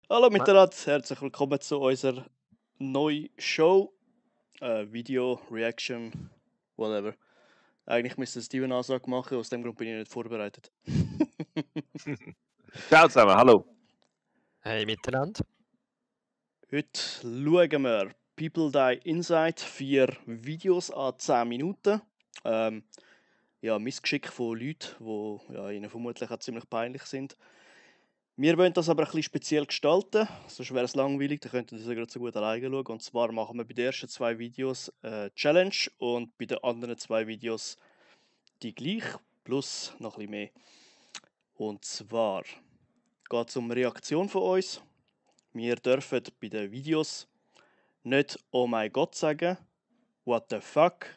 Hallo miteinander, herzlich willkommen zu unserer neuen Show. Video, Reaction, whatever. Eigentlich müsste Steven eine Ansage machen, aus dem Grund bin ich nicht vorbereitet. Ciao zusammen, hallo. Hey miteinander. Heute schauen wir People Die Inside, 4 Videos an 10 Minuten. Ja, Missgeschick von Leuten, die ihnen vermutlich auch ziemlich peinlich sind. Wir wollen das aber ein bisschen speziell gestalten, sonst wäre es langweilig, dann könnten Sie gerade so gut alleine schauen. Und zwar machen wir bei den ersten 2 Videos Challenge und bei den anderen 2 Videos die gleich, plus noch ein bisschen mehr. Und zwar geht es um eine Reaktion von uns. Wir dürfen bei den Videos nicht «Oh mein Gott» sagen, «What the fuck».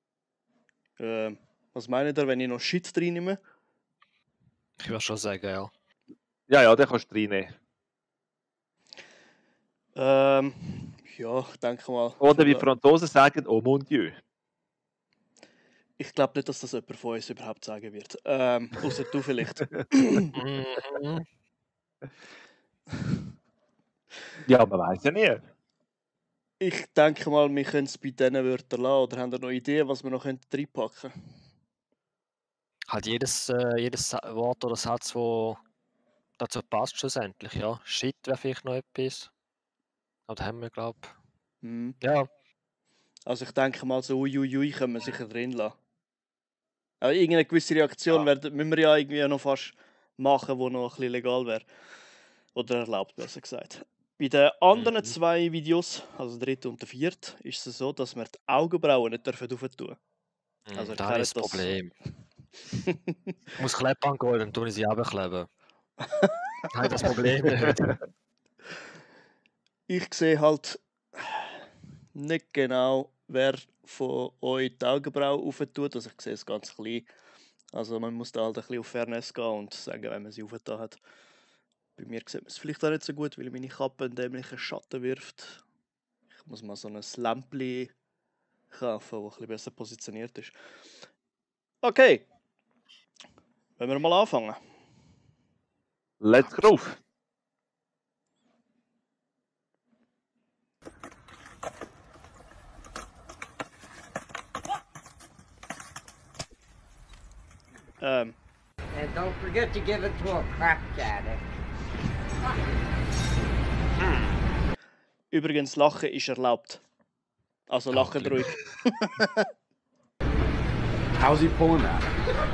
Was meint ihr, wenn ich noch «Shit» reinnehme? Ich würde schon sagen, ja. Ja, den kannst du reinnehmen. Ja, ich denke mal. Oder wie Franzosen sagen, oh mon Dieu. Ich glaube nicht, dass das jemand von uns überhaupt sagen wird. Außer du vielleicht. Ja, man weiß ja nicht. Ich denke mal, wir können es bei diesen Wörtern lassen. Oder haben ihr noch Ideen, was wir noch reinpacken können? Halt jedes Wort oder Satz, wo dazu passt schlussendlich, ja. Shit wäre vielleicht noch etwas. Oder haben wir, glaube ich. Ja. Also ich denke mal, so uiuiui können wir sicher drin lassen. Aber irgendeine gewisse Reaktion müssen wir ja irgendwie noch fast machen, die noch ein bisschen legal wäre. Oder erlaubt, besser gesagt. Bei den anderen 2 Videos, also der 3. und der 4., ist es so, dass wir die Augenbrauen nicht aufentun dürfen. Also da ist das Problem. Ich muss Kleppern holen, dann tue ich sie runterkleben. Nein, das Problem nicht. Ich sehe halt nicht genau, wer von euch die Augenbrauen aufentut. Also ich sehe es ganz klein. Also man muss da halt ein bisschen auf Fairness gehen und sagen, wenn man sie aufgetan hat. Bei mir sieht man es vielleicht auch nicht so gut, weil meine Kappe einen dämlichen Schatten wirft. Ich muss mal so ein Lämpchen kaufen, das ein bisschen besser positioniert ist. Okay. Wollen wir mal anfangen? Let's go. And don't forget to give it to a crack addict. Übrigens, Lachen ist erlaubt. Also lachen ruhig. How's he pulling that?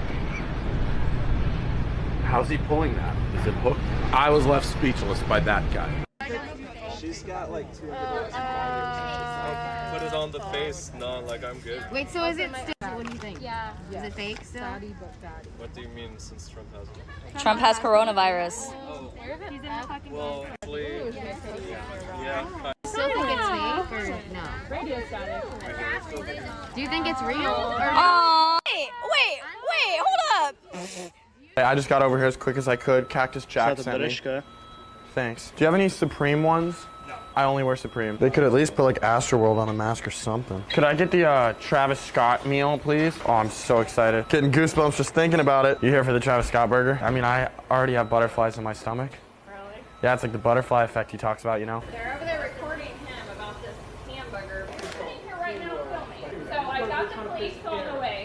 How's he pulling that? Is it hooked? I was left speechless by that guy. She's got like 2 put it on the face. No, like I'm good. Wait, so is it still? What do you think? Yeah. Is it fake still? What do you mean since Trump has it? Trump has coronavirus. Well, actually, yeah. Still think it's fake or no? Radio static. Do you think it's real? Oh, wait, hold up. Hey, I just got over here as quick as I could. Cactus Jack sent me. Thanks. Do you have any Supreme ones? No. I only wear Supreme. They could at least put like Astroworld on a mask or something. Could I get the Travis Scott meal, please? Oh, I'm so excited. Getting goosebumps just thinking about it. You here for the Travis Scott burger? I mean, I already have butterflies in my stomach. Really? Yeah, it's like the butterfly effect he talks about, you know? They're over there recording him about this hamburger. I'm sitting here right now filming. So I got the police called away.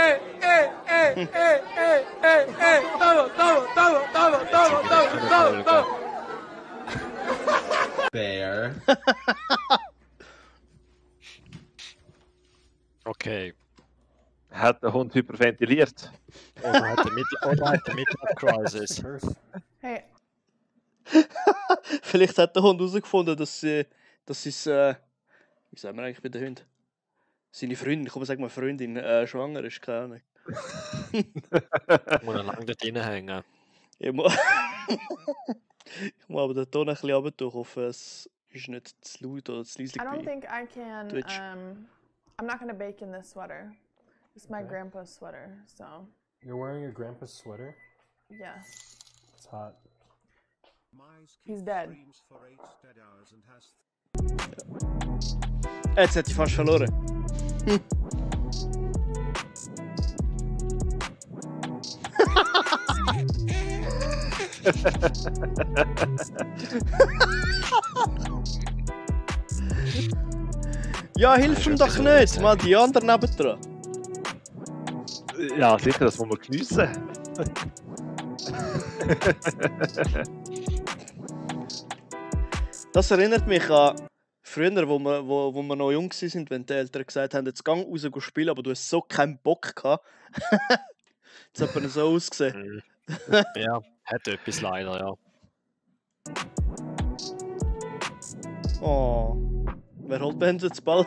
Bear. Okay. Hat der Hund hyperventiliert? Oder hat der Midlife-Crisis? Hey. Vielleicht hat der Hund herausgefunden, dass es, wie sagen wir eigentlich bei den Hunden? Seine Freundin, ich kann sagen mal Freundin, schwanger ist, keine Ahnung. Ich muss noch lange dort hängen. Ich muss aber den Ton ein bisschen runter. Ich hoffe, es ist nicht zu laut oder zu leise. I don't think I can. Twitch. I'm not gonna bake in this sweater. It's my grandpa's sweater, so. You're wearing your grandpa's sweater? Yes. It's hot. He's dead. Jetzt hätte ich fast verloren. Ja, hilf ihm doch nicht, mal die anderen nebendran. Ja, sicher, das muss man geniessen. Das erinnert mich an früher, wo wir noch jung waren, wenn die Eltern gesagt haben, jetzt gang raus spielen, aber du hast so keinen Bock gehabt. Das hat man so ausgesehen. Ja, hat etwas leider, ja. Oh. Wer holt denn jetzt Ball?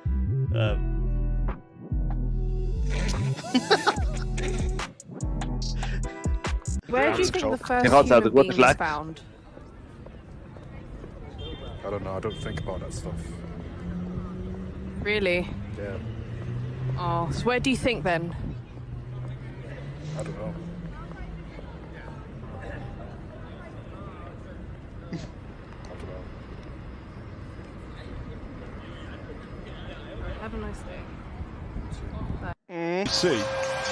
Where do you think the first Ich hab's auch human gut being was geschleckt. found? I don't know. I don't think about that stuff. Really? Yeah, Oh, so where do you think then? I don't know. Have a nice day. See.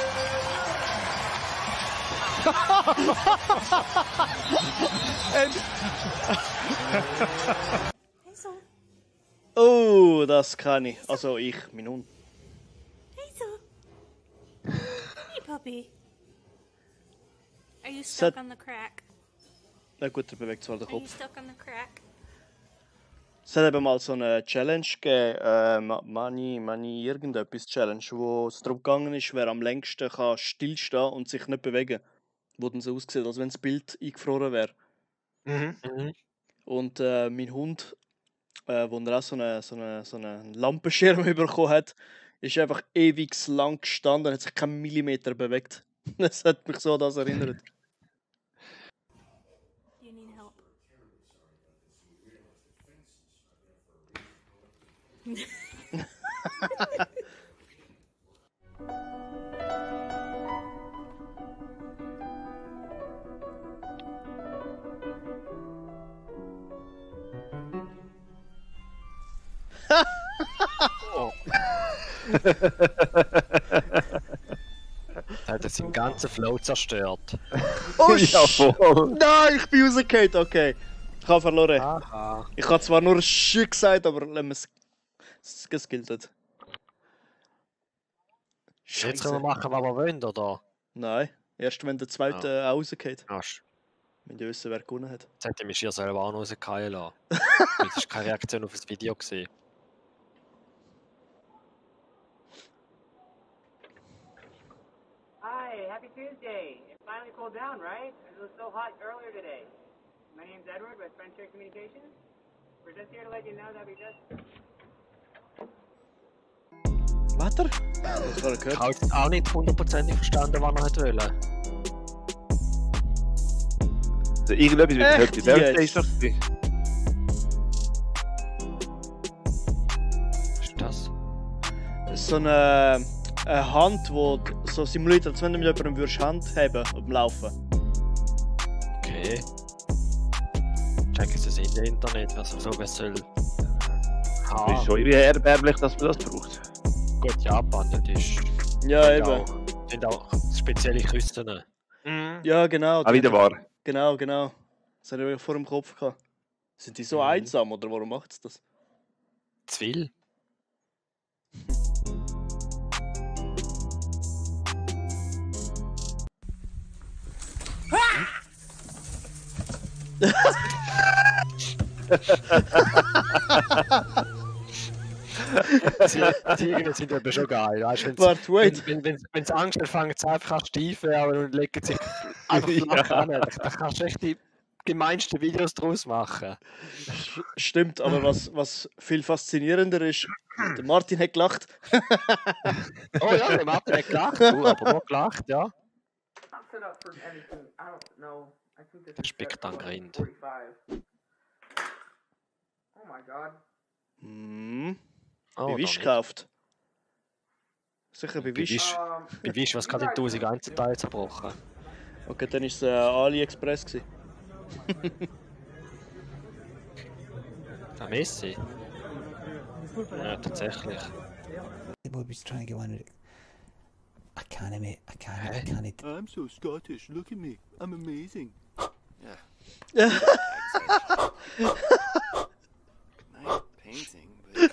Oh, das kann ich. Also ich, mein Hund. Hey, puppy. Are you Set- stuck on the crack? Na gut, er bewegt zwar den Are you Kopf. stuck on the crack? Es hat eben mal so eine Challenge gegeben, Money irgendetwas Challenge, wo es darum gegangen ist, wer am längsten kann stillstehen und sich nicht bewegen. Wo dann so aussieht, als wenn das Bild eingefroren wäre. Und mein Hund, wo er auch so einen Lampenschirm bekommen hat, ist einfach ewig lang gestanden und hat sich keinen Millimeter bewegt. Das hat mich so an das erinnert. You need help. Oh. Er hat jetzt seinen ganzen Flow zerstört. Oh, Jawohl. Nein, ich bin rausgefallen, okay. Ich habe verloren. Aha. Ich habe zwar nur Shit gesagt, aber lassen wir es geskillt. Jetzt können wir machen, was wir wollen, oder? Nein, erst wenn der zweite auch rausgeht. Arsch. Wenn die wissen, wer gewonnen hat. Jetzt hätte ich mich hier selber auch noch rausgefallen lassen. Das war keine Reaktion auf das Video. Gewesen. Hi, happy Tuesday. It finally cooled down, right? It was so hot earlier today. My name's Edward with Frontier Communications. We're just here to let you know that we just... Wetter? Das war Ich gehört. habe jetzt auch nicht hundertprozentig verstanden, was er hat wollte. Also irgendetwas mit Echt Happy Birthday jetzt? ist doch gewesen. Was ist das? So eine Hand, die so simuliert, als wenn du mit jemandem würdest Hand heben beim Laufen. Okay. Check es in das Internet, was er so was soll. Das ist schon irgendwie erbärmlich, dass man das braucht. Gut, Japan, das ist. Ja, eben. Sind auch spezielle Küsten. Ja, genau. Ah, wieder wahr. Genau. Das hatte ich vor dem Kopf gehabt. Sind die so einsam oder warum macht es das? Zu viel. Tiger sind aber schon geil. Weißt, wenn sie Angst haben, fangen sie einfach an steifen und legen sich einfach flach an. Da kannst du echt die gemeinsten Videos draus machen. Stimmt, aber was viel faszinierender ist, der Martin hat gelacht. Oh ja, der Martin hat gelacht, du, aber nur gelacht, ja. Der Speck dann grinnt. Oh my god. Oh, Bei Wisch gekauft. Sicher bei Wisch. Bei Wisch, was gerade in 1000 Einzelteile zerbrochen. Okay, dann war es AliExpress gewesen. Ein Messi? Ja, tatsächlich. The boy's trying to get one of it. I can't, mate. I can't. I'm so Scottish. Look at me. I'm amazing. Yeah. Nice painting, but...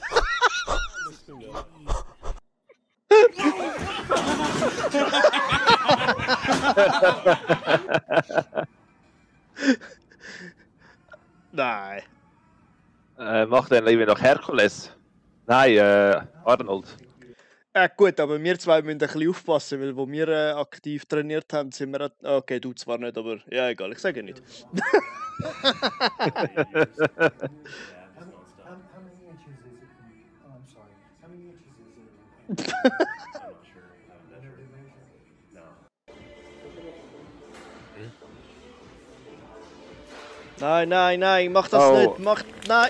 Nein. Macht dann lieber noch Herkules? Nein, Arnold. Gut, aber wir zwei müssen ein bisschen aufpassen, weil wo wir aktiv trainiert haben, sind wir... Okay, du zwar nicht, aber... Ja, egal, ich sage nicht. Nein, nein, nein, mach das nicht, mach... Nein!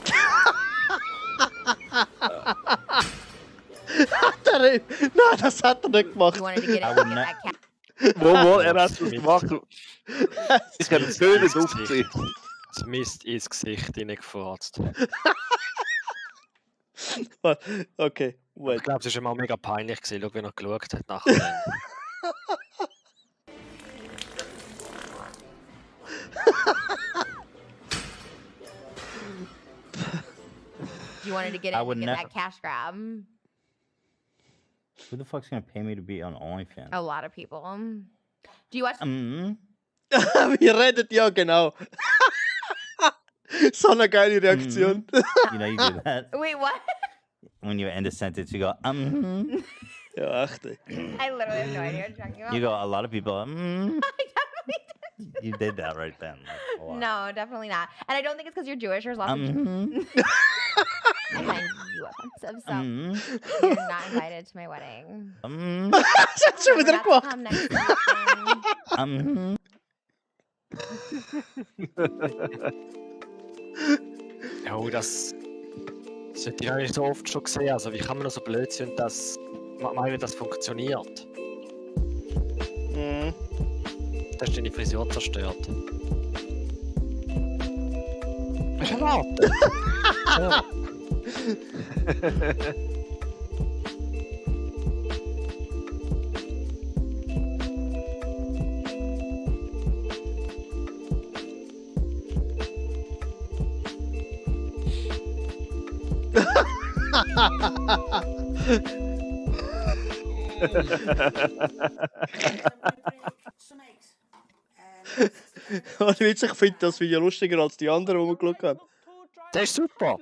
Nein, das hat er nicht gemacht. Wo, er hat es gemacht. Ich habe es schönes aufgesehen. Das Mist ins Gesicht reingefurzt. Okay, wait. Ich glaube, es war mal mega peinlich gewesen, schau, wie er geschaut hat nachher. You wanted to get in that cash grab. Who the fuck's gonna pay me to be on OnlyFans? A lot of people. Do you watch? Wir redet ja genau. So eine geile Reaktion. You know you do that. Wait, what? When you end a sentence, you go, Ja, echt. I literally have no idea what you're talking about. You go, a lot of people, You did that right then. Like, no, definitely not. And I don't think it's because you're Jewish. There's lots of I find you offensive, so you're not invited to my wedding. That's schon wieder gemacht. Come next Ja, das sollte ich eigentlich so oft schon gesehen. Also wie kann man noch so blöd sein, dass man meint, das funktioniert? Du hast deine Frisur zerstört. Hast du erwartet? Ja. Und witzig, ich finde das Video lustiger als die anderen, die wir geschaut haben. Das ist super.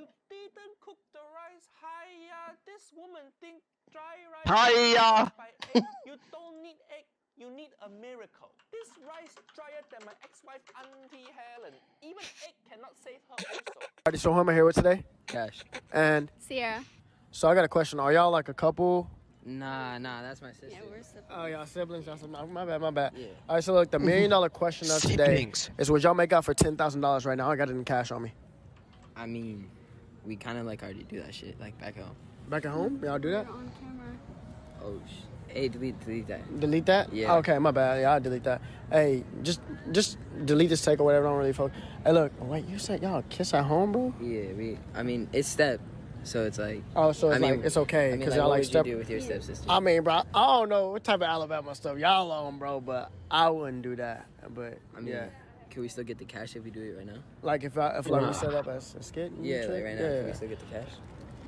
Hiya! You don't need egg, you need a miracle. This rice drier than my ex-wife Auntie Helen. Even egg cannot save her also. Alrighty, so who am I here with today? Cash. And Sierra. so I got a question. Are y'all like a couple? Nah, that's my sister. Yeah, we're siblings. Oh, y'all siblings. My bad. Yeah. All right, so look, the $1 million question of today is: would y'all make out for $10,000 right now? I got it in cash on me. I mean, we kind of like already do that shit, like back home. Back at home, y'all do that? We're on camera. Oh, hey, delete that. Delete that? Yeah. Okay, my bad. Yeah, I'll delete that. Hey, just delete this take or whatever. Don't really focus. Hey, look. Wait, you said y'all kiss at home, bro? Yeah, I mean, it's step, so it's like. Oh, so it's like it's okay because y'all like like step. What would you do with your stepsister? I mean, bro, I don't know what type of Alabama stuff y'all on, bro, but I wouldn't do that. But I mean, can we still get the cash if we do it right now? Like if like we set up as a skit? Yeah, like right now. Yeah. Can we still get the cash?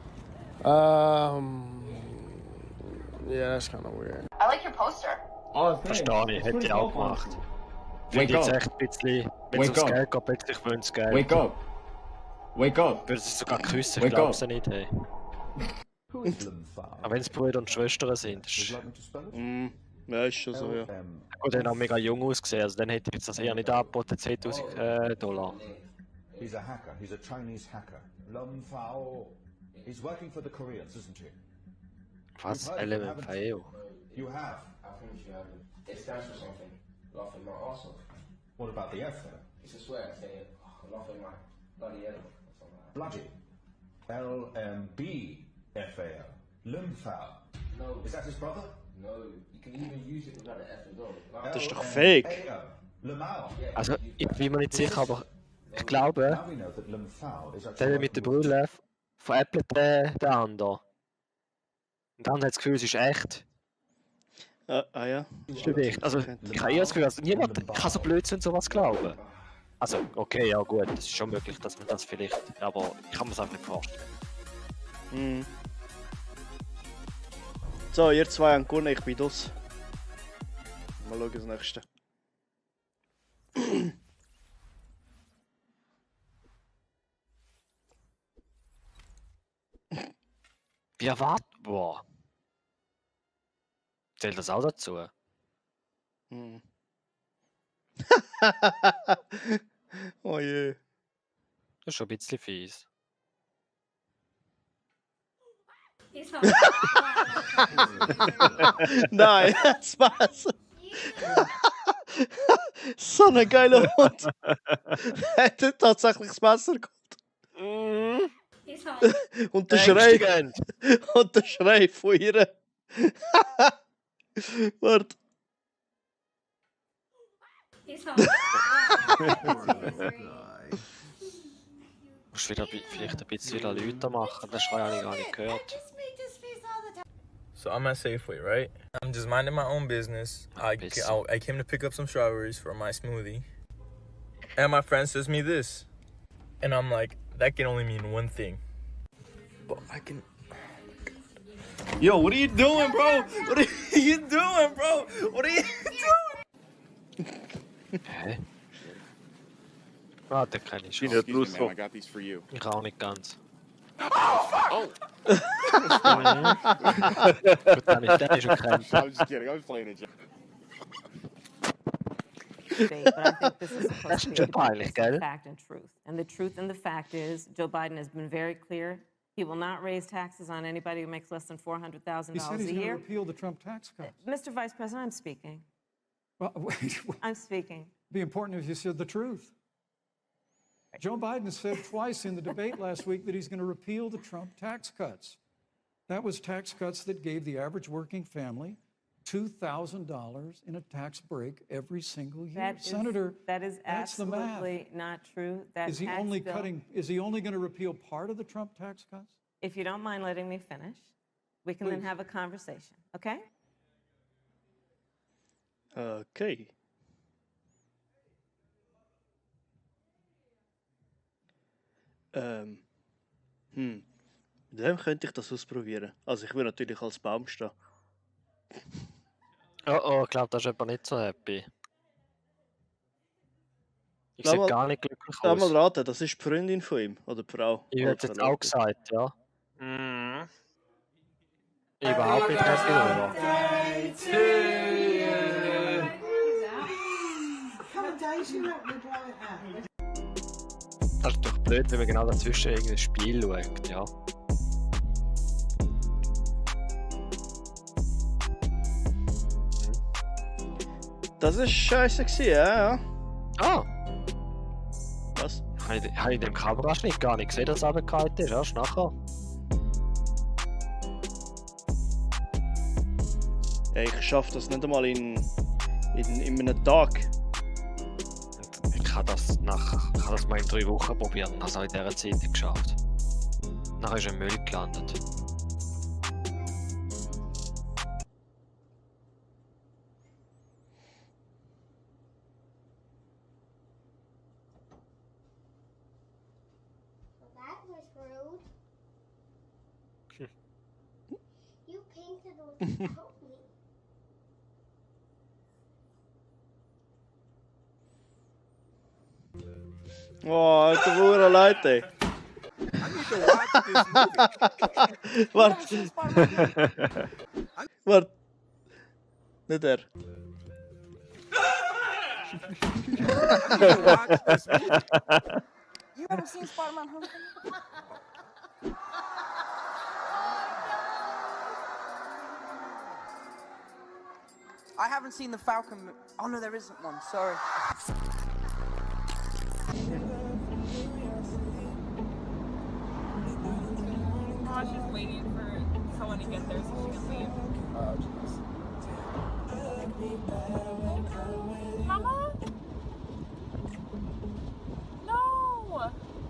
Yeah, that's kind of weird. I like your poster. Oh, verstehe ich, hätte ich auch gemacht. Finde jetzt echt ein bisschen, wenn es ums Geld geht, plötzlich wollen sie Geld. Wake up! Wake up! Würde sie sogar küssen, ich glaube es nicht. Hey. Aber wenn es Brüder und Schwestern sind. Ja, ist schon so, ja. Gut, er hat auch mega jung ausgesehen, also dann hätte ich jetzt das eher nicht angeboten, $10,000. He's a hacker, he's a Chinese hacker. Lum Fao. He's working for the Koreans, isn't he? Was? LMFAO? You have? I think you have it. It stands for something. Laughing my arse off. What about the F there? It's a swear, saying, laughing my bloody head off. Bloody. LMBFAO. Lum Fao. No. Is that his brother? No. You can even use it without the F as well. Das ist doch fake. Also, ich bin mir nicht sicher, aber ich glaube, der mit der Brille veräppelt den anderen. Und dann hat das Gefühl, es ist echt. Ja. Stimmt echt. Also, ich habe das Gefühl, also niemand kann so Blödsinn sowas glauben. Also, okay, ja gut, es ist schon möglich, dass man das vielleicht, aber ich kann mir das einfach nicht vorstellen. Mhm. So, ihr zwei haben gewonnen, ich bin das. Mal schauen, das nächste. Wie erwartet? Boah. Zählt das auch dazu? Hm. Oh je. Das ist schon ein bisschen fies. Nein, Spaß. So ein geiler Hund. Er hat tatsächlich das Messer geholt. Und der Schrei. Und der Schrei von ihr. Warte. Musst wieder vielleicht ein bisschen wieder lauter machen, den Schrei habe ich gar nicht gehört. So I'm at Safeway, right? I'm just minding my own business. I came to pick up some strawberries for my smoothie. And my friend says me this. And I'm like, that can only mean one thing. But I can... Yo, what are you doing, bro? What are you doing, bro? What are you doing? Hä? Warte, kann ich schon. I got these for you. Ich auch nicht ganz. Oh, fuck! Oh! Gut, dann ist der schon krank. I was just kidding. I was playing a joke. But I think this is supposed to be peinlich, gell? fact and truth. And the truth and the fact is, Joe Biden has been very clear. He will not raise taxes on anybody who makes less than $400,000 He said he's a going to year. repeal the Trump tax cuts. Mr. Vice President, I'm speaking. Well, wait, I'm speaking. It'd be important if you said the truth. Joe Biden said twice in the debate last week that he's going to repeal the Trump tax cuts. That was tax cuts that gave the average working family $2,000 in a tax break every single year. Senator, that is that's the math. absolutely not true. That Is he tax only bill- cutting? Is he only going to repeal part of the Trump tax cuts? If you don't mind letting me finish, we can then Please. have a conversation, okay? Okay. Mit wem könnte ich das ausprobieren? Also ich will natürlich als Baum stehen. Oh, ich glaube, das ist aber nicht so happy. Ich Lass sehe mal- gar nicht glücklich Lass mal aus. raten, das ist die Freundin von ihm, oder die Frau. Ich Oder hätte jetzt Verlobte. auch gesagt, ja. Überhaupt nicht happy darüber. Das ist doch blöd, wenn man genau dazwischen irgendein Spiel schaut, ja. Das ist scheiße gewesen, ja. Ah! Was? Habe ich in dem Kameraschnitt gar nicht gesehen, dass es runtergefallen ist, erst nachher. Ja, ich schaffe das nicht einmal in einem Tag. Ich habe das mal in 3 Wochen probiert und habe es auch in dieser Zeit nicht geschafft. Nachher ist ein Müll gelandet. That was rude. You painted without me. Oh, Alter, Bruder, leid, ey. Warte. Warte. Nicht er. You haven't seen Spider-Man Homecoming? I haven't seen the Falcon. Oh no, there isn't one. Sorry. Oh, she's waiting for someone to get there so she can leave. Oh, jeez. Mama? No!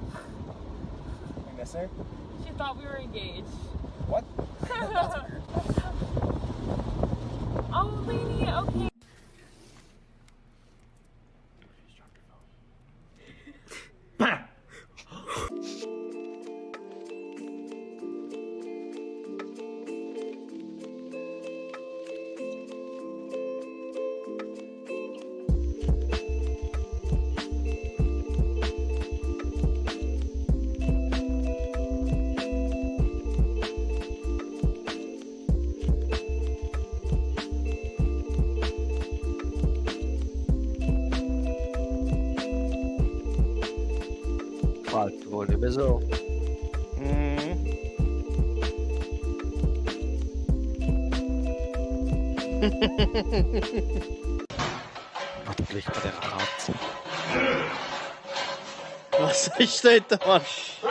I miss her? She thought we were engaged. What? Oh, Leo! Okay. Bald wohl nicht mehr so. Was der Blick bei der Katze. Was ist das, Mann?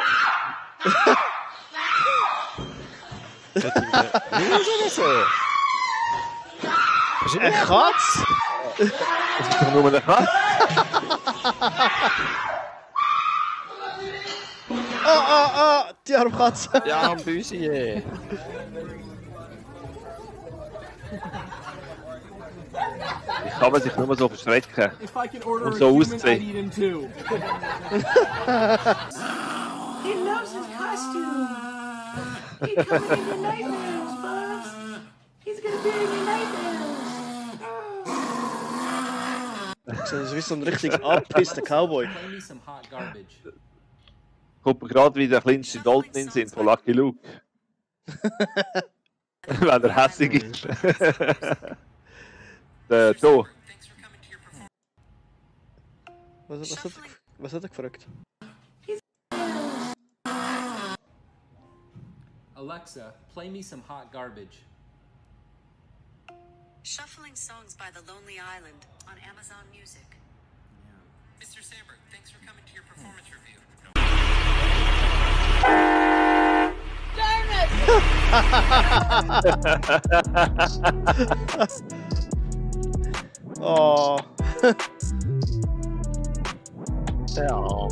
Wieso so? Eine Katze? Das ist doch nur eine Katze. Die arme Katze. Ja, ein Büsi. Ich kann man sich nur so verschrecken. Und so aussehen. He loves his costume. He's coming in your nightmares, Buzz. He's gonna be in your nightmares. Das ist wie so ein richtig abgepisster Cowboy. Kommt mir gerade wie der kleinste Dalton in den Sinn von Lucky Luke. Wenn er hässig ist. Da. Was hat er gefragt? Alexa, play me some hot garbage. Shuffling songs by The Lonely Island on Amazon Music. Mr. Sandberg, thanks for coming to your performance review. Oh. Ja.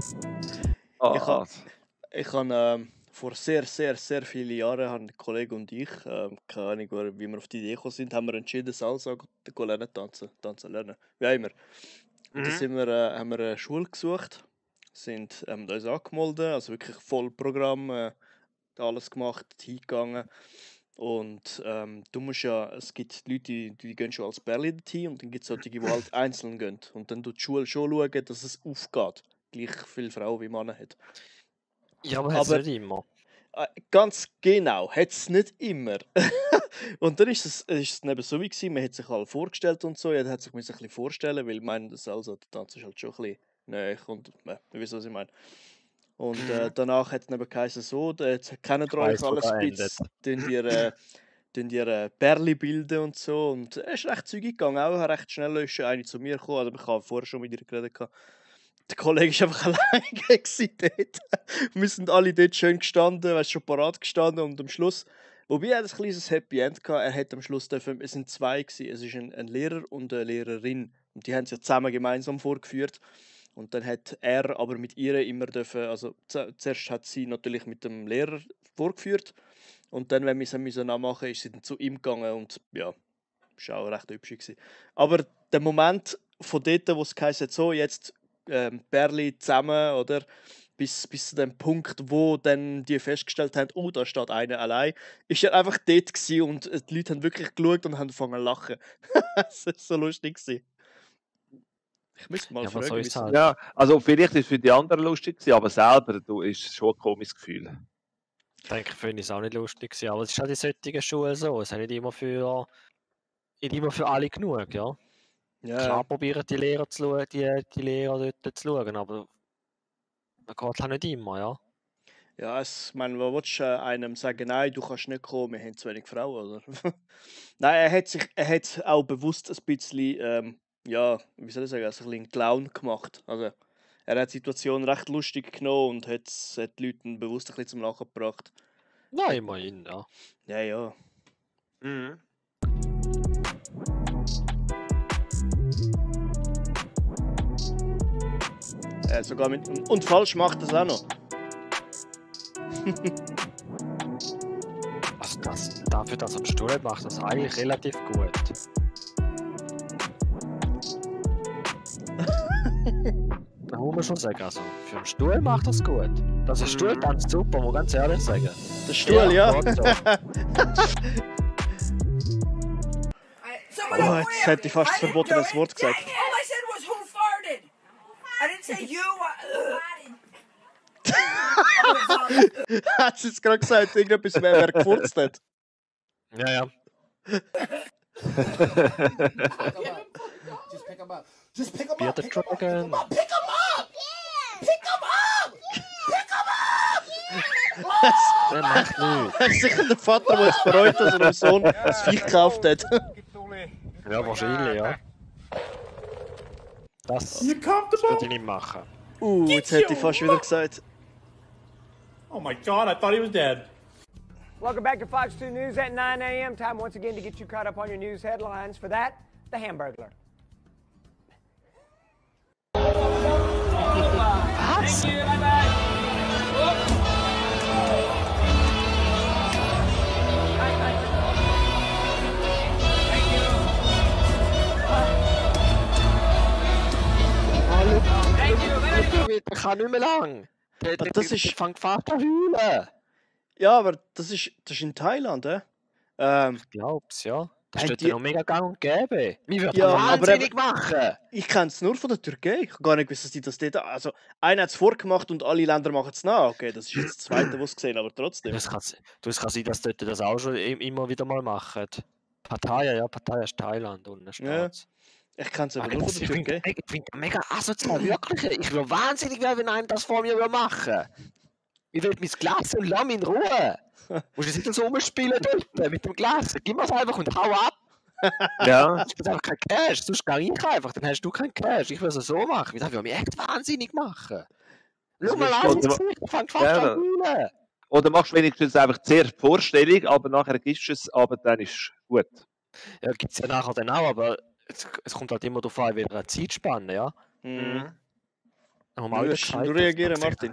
Ich habe vor sehr vielen Jahren haben ein Kollege und ich, keine Ahnung, wie wir auf die Idee gekommen sind, haben wir entschieden, Salsa zu lernen, tanzen lernen. Wie auch immer. Und dann haben wir eine Schule gesucht, haben uns angemeldet, also wirklich Vollprogramm, alles gemacht, hingegangen. Und du musst ja, es gibt Leute, die gehen schon als Bärli dorthin und dann gibt es solche, die halt einzeln gehen. Und dann tut die Schule schon schauen, dass es aufgeht. Gleich viele Frauen wie Männer hat. Ja, aber hat es nicht immer. Ganz genau, hat es nicht immer. Und dann ist es eben so wie gewesen, man hat sich alle vorgestellt und so, jeder hat sich ein bisschen vorstellen, weil ich meine, also, der Tanz ist halt schon ein bisschen näher und ihr wisst, was ich meine. Und danach hat es eben geheißen, so, jetzt kennt ihr euch alles ein bisschen, tun ihr Bärli bilden und so. Und es ist recht zügig gegangen, auch recht schnell ist eine zu mir gekommen, also ich habe vorher schon mit ihr geredet. Der Kollege war einfach alleine dort. Wir sind alle dort schön gestanden, weißt, schon parat gestanden und am Schluss, wobei er ein kleines Happy End hatte, er hat am Schluss dürfen, es sind zwei gewesen, es ist ein Lehrer und eine Lehrerin und die haben es ja zusammen gemeinsam vorgeführt und dann hat er aber mit ihr immer dürfen, also zuerst hat sie natürlich mit dem Lehrer vorgeführt und dann, wenn wir es nachmachen, ist sie dann zu ihm gegangen und ja, das war auch recht hübsch gewesen. Aber der Moment von dort, wo es geheißen hat, so jetzt Bärli zusammen, oder? Bis zu dem Punkt, wo dann die festgestellt haben, oh, da steht einer allein, ist er einfach dort gewesen und die Leute haben wirklich geschaut und haben angefangen zu lachen. Das war so lustig gewesen. Ich müsste mal fragen, wie halt. Ja, also vielleicht ist es für die anderen lustig gewesen, aber selber ist es schon ein komisches Gefühl. Ich denke, für ihn ist es auch nicht lustig gewesen, aber es ist halt in solchen Schulen so, es ist nicht immer für alle genug, ja. Ja. Klar probieren die Lehrer zu schauen, die Lehrer dort zu schauen, aber das geht halt nicht immer, ja. Ja, ich meine, wo willst du einem sagen, nein, du kannst nicht kommen, wir haben zu wenig Frauen, oder? Nein, er hat auch bewusst ein bisschen, ja, wie soll ich sagen, also ein bisschen Clown gemacht. Also, er hat die Situation recht lustig genommen und hat die Leute bewusst ein bisschen zum Lachen gebracht. Nein, immerhin, ja. Ja, ja. Mhm. Sogar mit. Und falsch macht das auch noch. Also dafür, dass er am Stuhl macht, das eigentlich relativ gut. muss schon sagen, also für einen Stuhl macht das gut. Das ist Stuhl ganz super, muss ganz ehrlich sagen. Der Stuhl, ja. So. Oh, jetzt hätte ich fast ein verbotenes Wort gesagt. All I said was who farted. I didn't say you. Hat sie es gerade gesagt, irgendetwas, wer gefurzt hat? Ja, ja. Just pick him up. Just pick him Beard up. the Dragon. Pick him up. Pick him up. Pick him up. Der macht nichts. Das ist sicher der Vater, der es bereut, dass er dem Sohn das Viech gekauft hat. Ja, wahrscheinlich, ja. Das würde ich nicht machen. Jetzt hätte ich fast wieder gesagt. Oh my god, I thought he was dead. Welcome back to Fox 2 News at 9 a.m. Time once again to get you caught up on your news headlines. For that, the Hamburglar. Was? Der kann nicht mehr lang. Der fängt Vater heulen. Ja, aber das ist in Thailand, Ich glaub's, ja. Das Hey, ist die- dort noch mega gang und gäbe. Mich würde Ja, wahnsinnig aber machen. Ich kenne es nur von der Türkei. Ich habe gar nicht gewusst, dass die das dort. Also, einer hat es vorgemacht und alle Länder machen es nach. Okay, das ist jetzt das zweite, was gesehen, aber trotzdem. Es kann sein, dass dort das auch schon immer wieder mal machen. Pattaya ist Thailand und eine Stadt. Ich kenne es aber Aber nur das von der ich Türkei. finde mega asozial, wirklich. Ich will wahnsinnig werden, wenn einer das vor mir machen will. Ich will mein Glas und lass mich in Ruhe. Musst du nicht so rumspielen dort mit dem Glas. Gib mir es einfach und hau ab. Ja. Es gibt einfach kein Cash, sonst gehe ich einfach, dann hast du keinen Cash. Ich will es so machen. Das will mich echt wahnsinnig machen. Schau mal an, Oder- ich fange fast Ja. an zu heulen. Oder machst du wenigstens einfach zuerst die Vorstellung, aber nachher gibst du es, aber dann ist gut. Ja, gibt es ja nachher dann auch, aber es kommt halt immer darauf an, wieder eine Zeitspanne, ja. Mhm. Da muss man Du auch wieder musst Bescheid nur reagieren, wissen. Martin.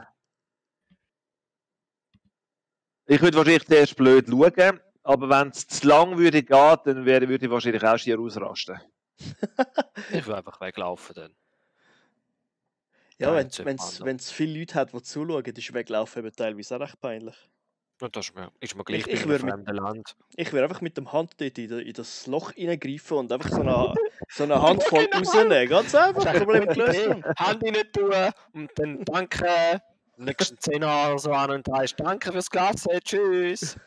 Ich würde wahrscheinlich zuerst blöd schauen, aber wenn es zu lang würde gehen, dann würde ich wahrscheinlich auch schier ausrasten. Ich will einfach weglaufen dann. Ja, Nein, wenn es viele Leute hat, die zuschauen, ist Weglaufen eben teilweise auch recht peinlich. Und das ist mir gleich Ich bei einem würde mit- fremden Land. Ich würde einfach mit dem Hand dort in das Loch reingreifen und einfach so eine Handvoll rausnehmen. Ganz einfach, Das ist Problem eine gute gelöst. Idee. Dann. Hand rein tun und dann danke. Legst einen 10 oder so an und sagst danke fürs Glas, tschüss.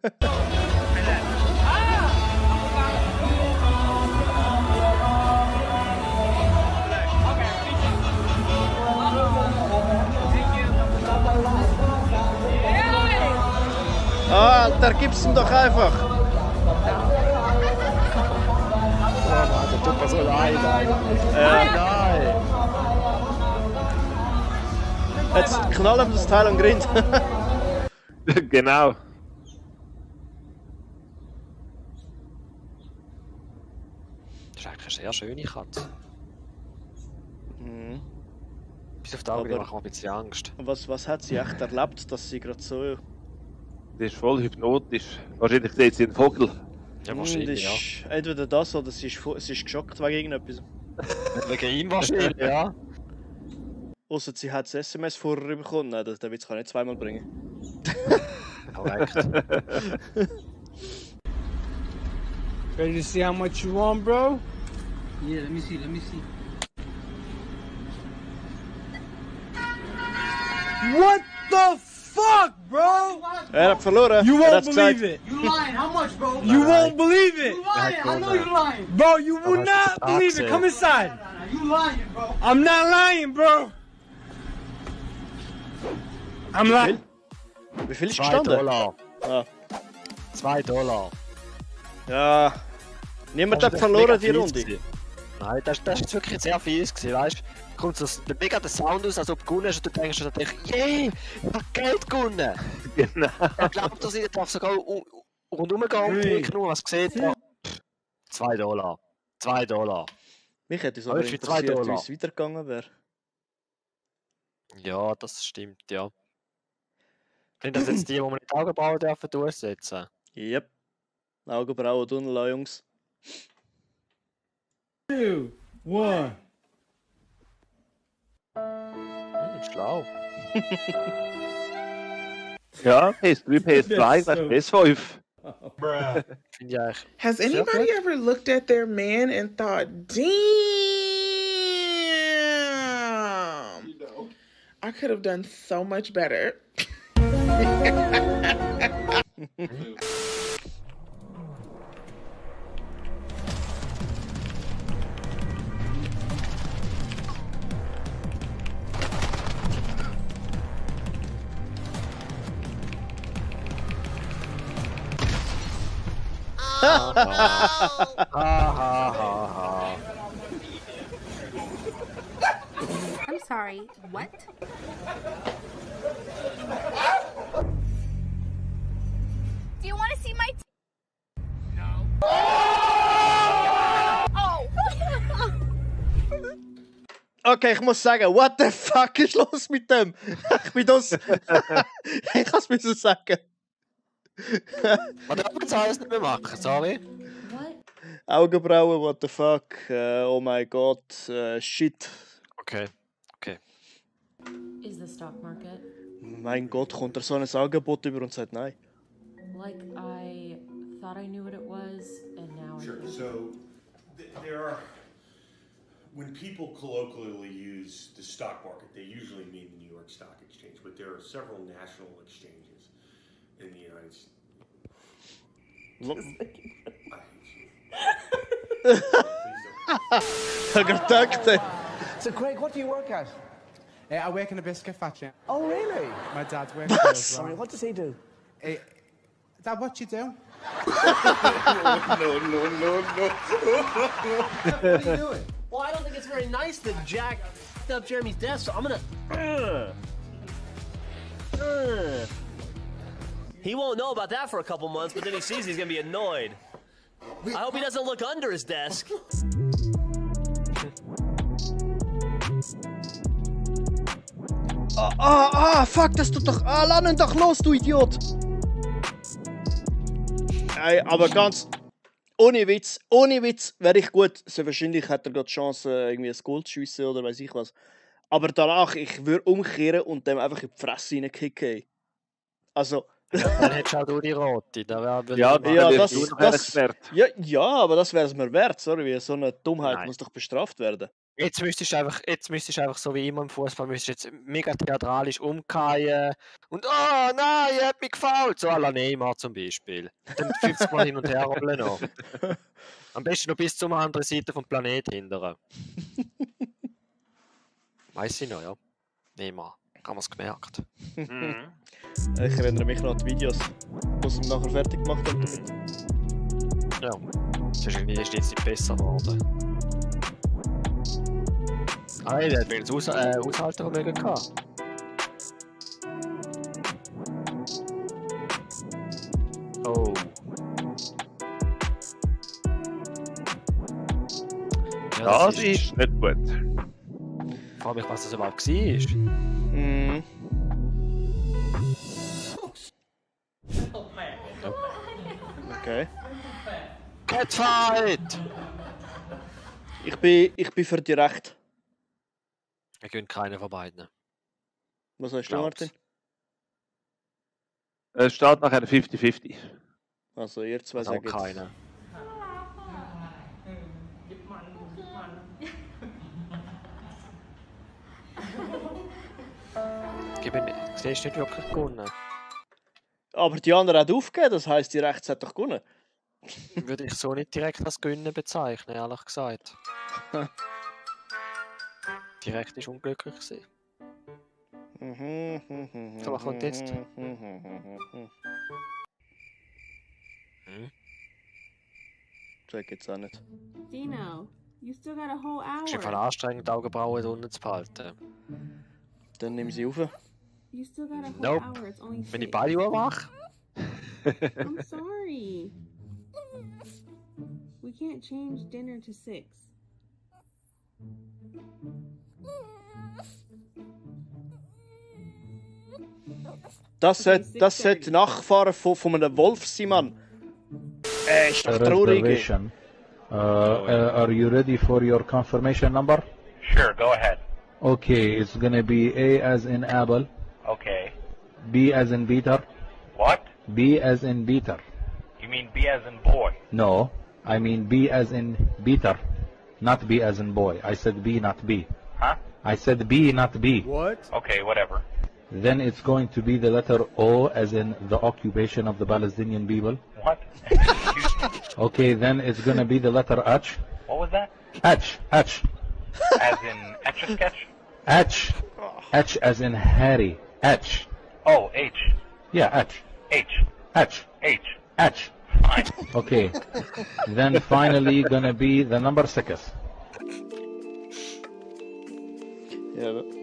Alter, gib's ihm doch einfach. Das tut mir so leid. Nein. Jetzt knallen wir das Teil am Grind. Genau. Das ist eigentlich eine sehr schöne Katze. Mhm. Bis auf die Augen, die Aber- machen mir ein bisschen Angst. Was hat sie echt erlebt, dass sie gerade so... Das ist voll hypnotisch. Wahrscheinlich sieht sie einen Vogel. Ja, Das wahrscheinlich, ja. ist entweder das oder sie ist geschockt wegen irgendetwas. Wegen ihm wahrscheinlich, ja. Außer sie hat das SMS vorher bekommen. Nein, den Witz kann ich nicht zweimal bringen. Korrekt. Ready to see how much you want, bro? Yeah, let me see. What the fuck, bro? Er hat verloren. You er won't hat's gesagt. believe it. You lying? How much, bro? You won't believe it. You lying? I know you lying. Bro, you will Oh, not that's believe it. toxic. Come inside. You lying, bro? I'm not lying, bro. I'm lying. Wie viel ist $2. gestanden? Ah. $2. Ja. Niemand hat Das ist verloren mega die fies Runde. gewesen. Nein, das ist wirklich sehr fies gewesen, weißt du? Kommt so mega der Sound aus, als ob du gewonnen hast und du denkst natürlich, yeah, ich hab Geld gewonnen. Genau. Er glaubt, dass ich darf sogar rundherum gehen und klicken, nur was sieht. Ja. $2. $2. Mich hätte es Aber aber für interessiert, $2. wie es weitergegangen wäre. Ja, das stimmt, ja. Sind das jetzt die, die wir mit Augenbrauen dürfen durchsetzen? Yep. Augenbrauen, Tunnel, Jungs. 2, 1. Schlau. Ja, PS3, PS2, That's so- PS5. Finde ich eigentlich. Has sehr anybody gut. ever looked at their man and thought, damn, I could have done so much better? I'm sorry, what? Do you want to see my No. Oh! Okay, ich muss sagen, what the fuck ist los mit dem? Ich bin das. Ich kann es müssen sagen. Warte, jetzt alles nicht mehr machen, sorry. Augenbrauen, what the fuck? Oh mein Gott, shit. Okay, okay. Is the stock market? Mein Gott, kommt da so ein Angebot über und sagt nein. Like, I thought I knew what it was, and now I Sure. don't. So there are, when people colloquially use the stock market, they usually mean the New York Stock Exchange, but there are several national exchanges in the United States. So, Craig, what do you work at? I work in a biscuit factory. Oh, really? My dad works there as well. Sorry, what does he do? Dad, what you do? No. What are you doing? Well, I don't think it's very nice that Jack up Jeremy's desk, so I'm gonna. He won't know about that for a couple months, but then he sees he's gonna be annoyed. I hope he doesn't look under his desk. Fuck, das tut doch. Lass ihn doch los, du Idiot! Ey, aber ganz. Ohne Witz, wäre ich gut. So wahrscheinlich hat er gerade die Chance, irgendwie ein Goal zu schiessen oder weiß ich was. Aber danach, ich würde umkehren und dem einfach in die Fresse reinkicken. Also. Ja, dann hättest du auch du die rote. Da wär Ja, das, wert. ja, aber das wäre es mir wert. Sorry, wie so eine Dummheit muss doch bestraft werden. Jetzt müsstest du einfach so wie immer im Fußball, müsstest jetzt mega theatralisch umkehren und oh nein, er hat mich gefault. So à la Neymar zum Beispiel. Dann 50 Mal hin und her rollen noch. Am besten noch bis zur anderen Seite vom Planeten hindern. Weiss ich noch, ja. Neymar. Haben wir es gemerkt. Ich erinnere mich noch an die Videos, die sie nachher fertig gemacht haben damit. Ja, das ist irgendwie jetzt nicht besser geworden. Ah, der hat wenigstens Aushaltevermögen gehabt. Oh. Ja, das ist nicht gut. Ich frage mich, was das überhaupt war. Mhm. Okay. Catfight! Ich bin für die Recht. Ich gönne keinen von beiden. Was hast du, Martin? Es steht nachher 50-50. Also ihr zwei Also sagen jetzt... keiner. Ich sehe nicht wirklich gewonnen. Aber die andere hat aufgegeben, das heisst, die Rechts hat doch gewonnen. Würde ich so nicht direkt als Gönnen bezeichnen, ehrlich gesagt. Direkt ist unglücklich gewesen. So, was kommt jetzt? Check jetzt auch nicht. Dino, you still got a whole hour. Es ist einfach anstrengend, die Augenbrauen unten zu behalten. Dann nimm sie auf. You still got a whole Nope. hour. It's only Wenn ich 6. beide Uhr mache? I'm sorry. We can't change dinner to 6. Das sollte Nachfahren von einem Wolf sein, Mann. Ist doch traurig. Reservation. Are you ready for your confirmation number? Sure, go ahead. Okay, it's gonna be A as in apple, Okay. B as in Peter, What? B as in Peter. You mean B as in boy? No, I mean B as in Peter, not B as in boy. I said B, not B. Huh? I said B, not B. What? Okay, whatever. Then it's going to be the letter O as in the occupation of the Palestinian people. What? Okay, then it's gonna be the letter H. What was that? H. As in Etch-a-Sketch? H. H as in Harry. H. Oh, H. Yeah, H. H. H. H. H. Fine. Okay. Then finally gonna be the number 6. Ja, aber...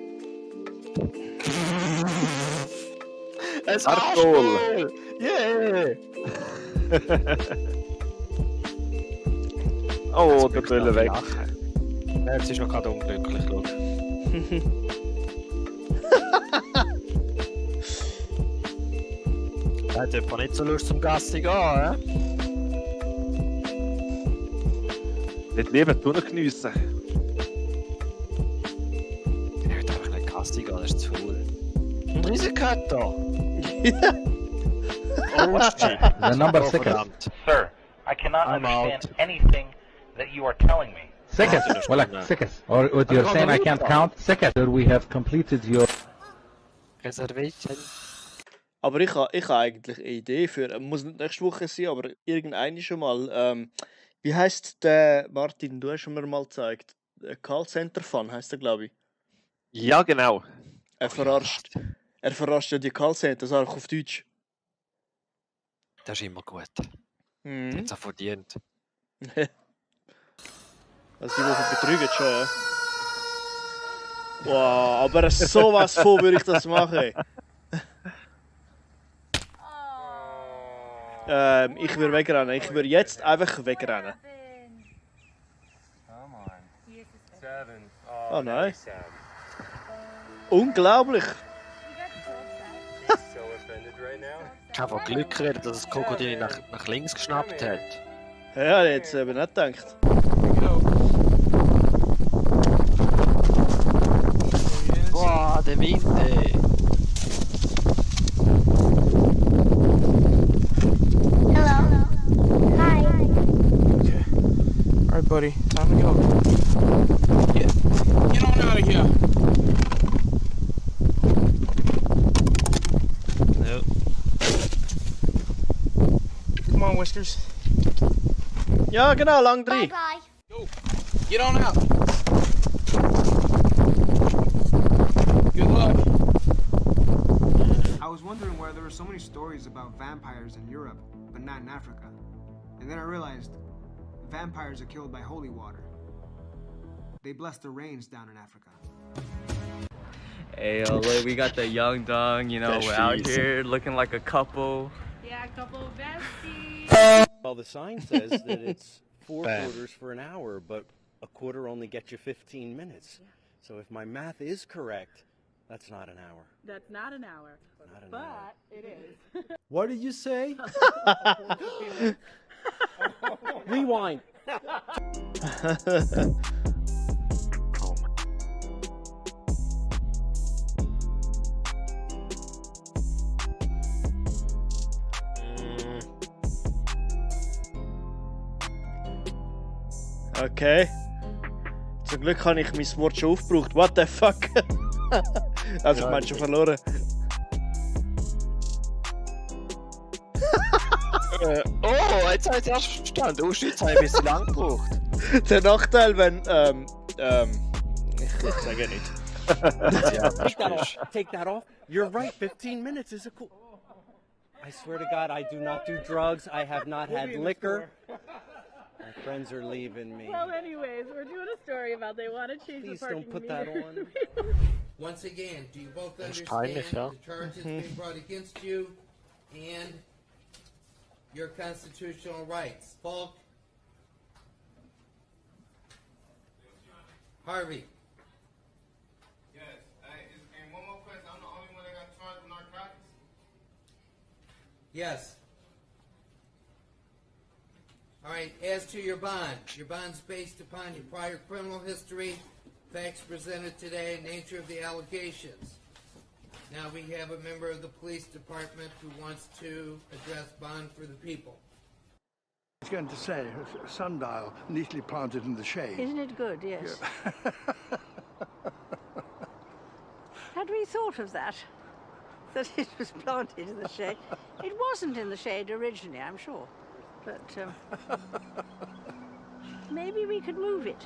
Es Arschgoal! Yeah! Oh, der Böller weg. Ja, jetzt ist noch gerade unglücklich, schau. Da hat jemand nicht so Lust zum Gassi gehen, hä? Nicht lieber Tunnel geniessen. Ich will einfach nicht Gassi gehen, das ist zu cool. Ein Riesenkötter! Oh shit! The number 6. Sir, I cannot I'm understand out. anything that you are telling me. 6. Well, 6. Or what you're saying I can't count? 6. We have completed your... Reservation. Aber ich habe eigentlich eine Idee für, muss nicht nächste Woche sein, aber irgendeine schon mal. Wie heisst der, Martin, du hast schon mir mal gezeigt, Callcenter Fun heisst er, glaube ich. Ja, genau. Er verarscht ja die Callcenter, das auch auf Deutsch. Das ist immer gut. Mhm. Jetzt auch verdient. Also die Woche betrügen schon, ja. Wow, aber sowas von würde ich das machen. Ich würde wegrennen. Ich würde jetzt einfach wegrennen. Oh nein. Unglaublich. Ich habe von Glück geredet, dass das Krokodil nach links geschnappt hat. Ja, jetzt eben nicht gedacht. Boah, der Wind, ey. Hello. Hi. Okay. Alright, buddy. Time to go. Get on out of here. Nope. Come on, Whiskers. Ja, genau, lang Bye drin. bye. Go. Get on out. Good luck. I was wondering why there were so many stories about vampires in Europe, but not in Africa. And then I realized vampires are killed by holy water. They bless the rains down in Africa. Hey, look, we got the young dung, you know, we're out here looking like a couple. Yeah, a couple of besties. Well, the sign says that it's 4 quarters for an hour, but a quarter only gets you 15 minutes. So if my math is correct, that's not an hour. That's not an hour. Not an but hour. it is. What did you say? Rewind. Okay. Zum Glück habe ich mein Wort schon aufgebraucht. What the fuck? Also ich meine schon verloren. Oh, jetzt habe ich erst verstanden. Oh shit, jetzt habe ich ein bisschen lang gebraucht. Der Nachteil, wenn, ich sage nicht. Take that off. You're right, 15 minutes is a cool... I swear to God, I do not do drugs. I have not had liquor. My friends are leaving me. Well, anyways, we're doing a story about they want to change Please the parking don't put that meter. on. Once again, do you both Das ist understand peinlich, ja. the charges being brought against you and your constitutional rights? Falk? Harvey? Yes. And one more question. I'm the only one that got charged with narcotics? Yes. All right, as to your bond's based upon your prior criminal history Facts presented today, nature of the allegations. Now we have a member of the police department who wants to address Bond for the people. I was going to say, a sundial neatly planted in the shade. Isn't it good? Yes. Had we thought of that? That it was planted in the shade? It wasn't in the shade originally, I'm sure. But maybe we could move it.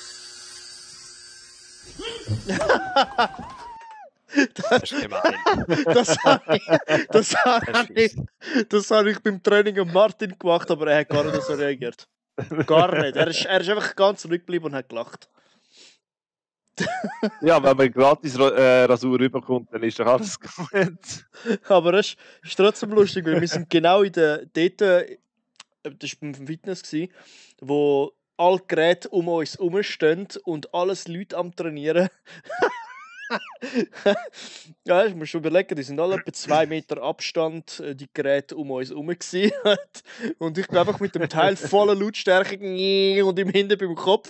Das habe ich beim Training an Martin gemacht, aber er hat gar nicht so reagiert. Gar nicht. Er ist einfach ganz zurückgeblieben und hat gelacht. Ja, wenn man gratis Rasur rüberkommt, dann ist doch alles gut. Aber es ist trotzdem lustig, weil wir sind genau in der dort, das war beim Fitness, wo alle Geräte um uns herumstehen und alles Leute am Trainieren. Ja, ich muss schon überlegen, die sind alle etwa 2 Meter Abstand, die Geräte um uns herum gewesen. Und ich bin einfach mit dem Teil voller Lautstärke und im Hinter beim Kopf.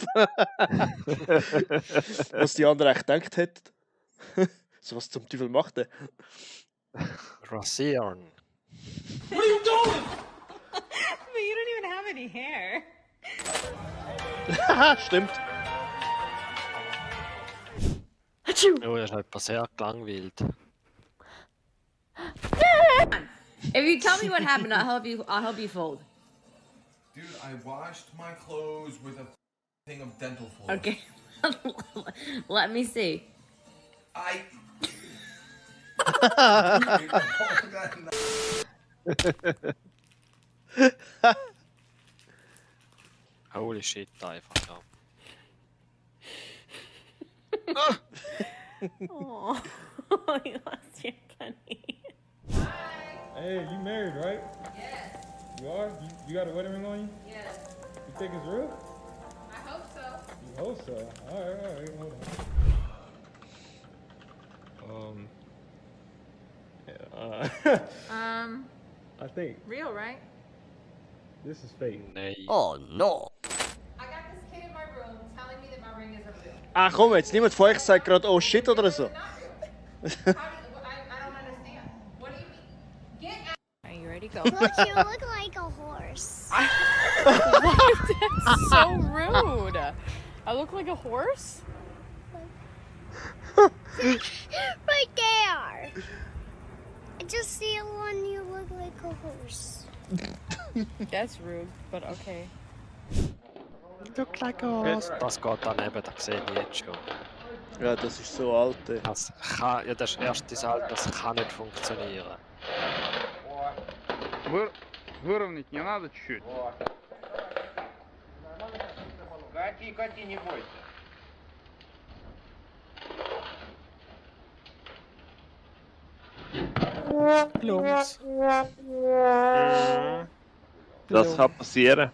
Was die anderen echt gedacht hätten. So, was zum Teufel macht der? Rasieren. What are you doing? But you don't even have any hair. Stimmt. Oh, das ist halt sehr gelangweilt. If you tell me what happened, I'll help you fold. Dude, I washed my clothes with a thing of dental floss. Okay. Let me see. Holy shit, einfach, ja. Oh, you lost your bunny. Hey, you married, right? Yes. You are? You got a wedding ring on you? Yes. You think it's real? I hope so. You hope so. Alright, hold on. I think Real, right? this is fake. Oh no. I got this kid in my room telling me that my ring isn't real. Ah, komm, jetzt niemand von euch sagt gerade, oh shit oder so. I don't understand. What do you mean? Get out. Are you ready? Go. Look, you look like a horse. What? That's so rude. I look like a horse? Right there. I just see one you look like a horse. That's rude, but okay. Look like a horse. Das geht daneben, das sehe ich jetzt schon. Ja, das ist so alt. Das kann, ja, das ist erstes Alter, das kann nicht funktionieren. Выровнять не надо чуть-чуть. Кати, не бойся. Lungs. Das kann passieren.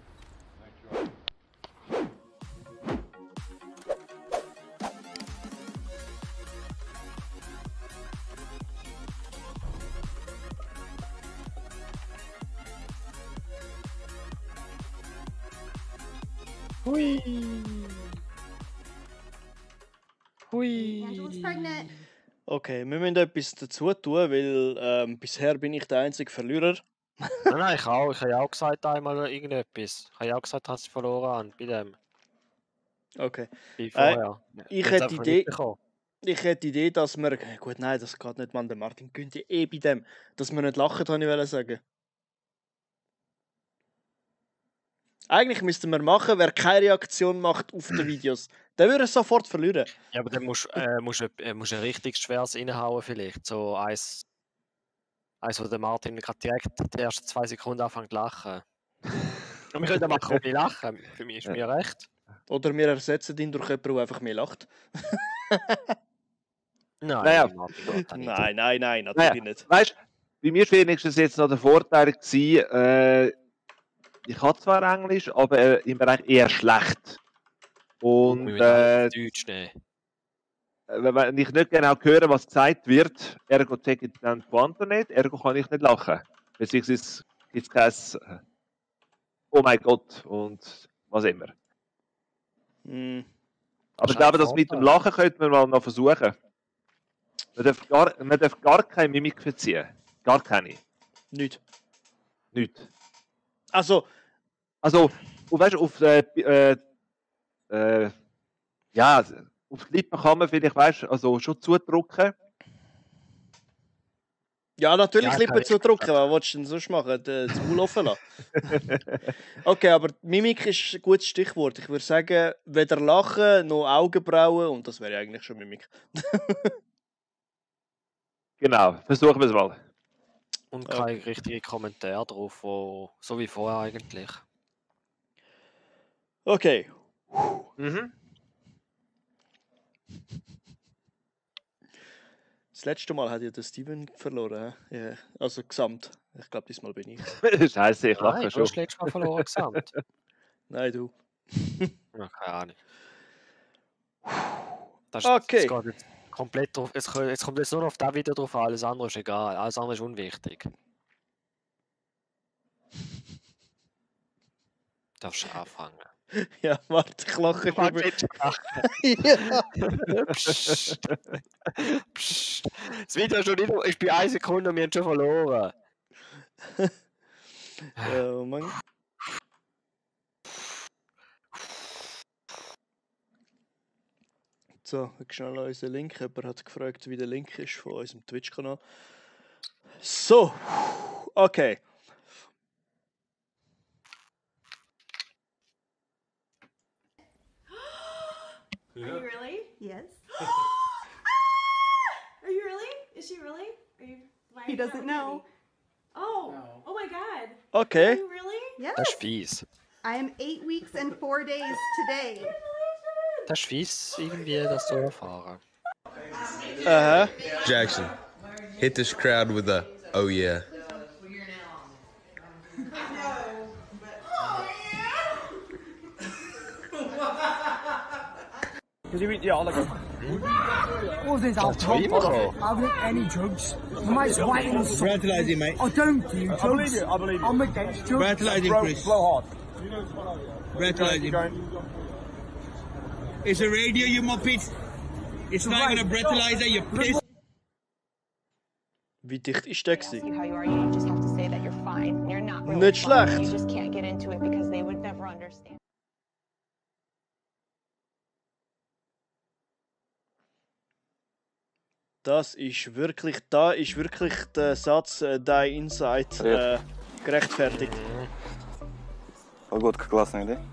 Hui. Angela's pregnant. Okay, wir müssen etwas dazu tun, weil bisher bin ich der einzige Verlierer. Nein, ich auch. Ich habe ja auch gesagt einmal irgendetwas. Ich habe ja auch gesagt, dass ich verloren habe bei dem. Okay. Bei vorher. Ich hätte die Idee, dass wir... Gut, nein, das geht nicht, man. Der Martin könnte bei dem. Dass wir nicht lachen, wollte ich sagen. Eigentlich müssten wir machen, wer keine Reaktion macht auf die Videos, der würde sofort verlieren. Ja, aber dann musst ein richtig schweres reinhauen vielleicht. So eins, wo der Martin gerade direkt die ersten 2 Sekunden anfängt zu lachen. Und wir können einfach nicht lachen. Für mich ist mir recht. Oder wir ersetzen ihn durch jemanden, der einfach mehr lacht. Nein, nein, natürlich nicht. Weißt du, bei mir war wenigstens jetzt noch der Vorteil gewesen, ich habe zwar Englisch, aber im Bereich eher schlecht. Und Deutsch nehmen. Wenn ich nicht genau höre, was gesagt wird, ergo checke ich dann Quantum nicht, ergo kann ich nicht lachen. Beziehungsweise gibt es kein Oh mein Gott und was immer. Aber ich glaube, das mit dem Lachen könnte man mal noch versuchen. Man darf gar keine Mimik verziehen. Gar keine. Nicht. Also, und weißt du, auf ja, auf die Lippen kann man vielleicht, weißt, also schon zudrücken. Ja, natürlich Lippen zudrücken. Was willst du denn sonst machen? Das Maul offen lassen. Okay, aber Mimik ist ein gutes Stichwort. Ich würde sagen, weder Lachen noch Augenbrauen, und das wäre eigentlich schon Mimik. Genau, versuchen wir es mal. Und kein richtiger Kommentar drauf, so wie vorher eigentlich. Okay. Das letzte Mal hat ja der Steven verloren. Ja, also gesamt. Ich glaube, diesmal bin ich. Scheiße, ich lache Nein, schon. du hast letztes Mal verloren gesamt. Nein, du. Ja, keine Ahnung. Das Okay. geht jetzt komplett drauf. Jetzt kommt jetzt nur noch auf das Video drauf an, alles andere ist egal. Alles andere ist unwichtig. Darfst du anfangen? Ja, warte, ich lache. Ich mag nicht Ja. Psst. Psst. Das Video ist schon nicht. Ich bin 1 Sekunde und wir haben schon verloren. Ja, Mann. So, schnell unseren Link. Jemand hat gefragt, wie der Link ist von unserem Twitch-Kanal. So, okay. Are you really? Yes. Are you really? Is she really? Are you? Why He are you doesn't not know. ready? Oh. Oh my God. Okay. Are you really? Yes. Das ist fies. I am 8 weeks and 4 days today. Das ist fies, irgendwie das so erfahren. Aha. Jackson, hit this crowd with a, oh yeah. Yeah, I'll let go. All these are top. I haven't any drugs. My mate's waiting on something. Brutalising, mate. I don't do drugs. I believe you, I believe you. I'm against drugs. Brutalising, Chris. Blow hard. Brutalising. It's a radio, you muppet. It's not even a breathalyzer, you piss. Wie dicht ist der gewesen? How you are, you just have to say that you're fine. You're not really Nicht fine. schlecht. You just can't get into it because they would never understand. Da ist wirklich der Satz «Die Inside» gerechtfertigt. Погодка классная, да?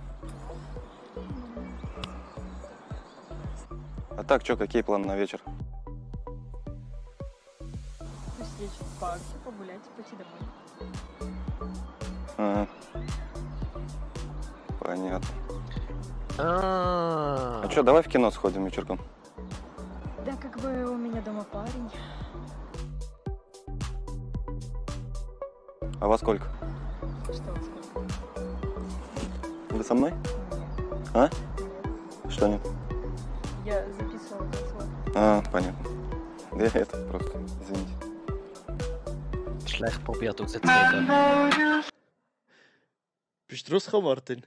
А так, чё, какие планы на вечер? Посидеть в парке, погулять и пойти домой. Ага. Понятно. А чё, давай в кино сходим вечерком? Да как бы у меня дома парень. А во сколько? Что во сколько? Вы со мной? А? Что нет? Я записывала танцевать. А, понятно. Да это просто, извините. Schlecht probiert rauszureden. Bist du rausgekommen, Martin?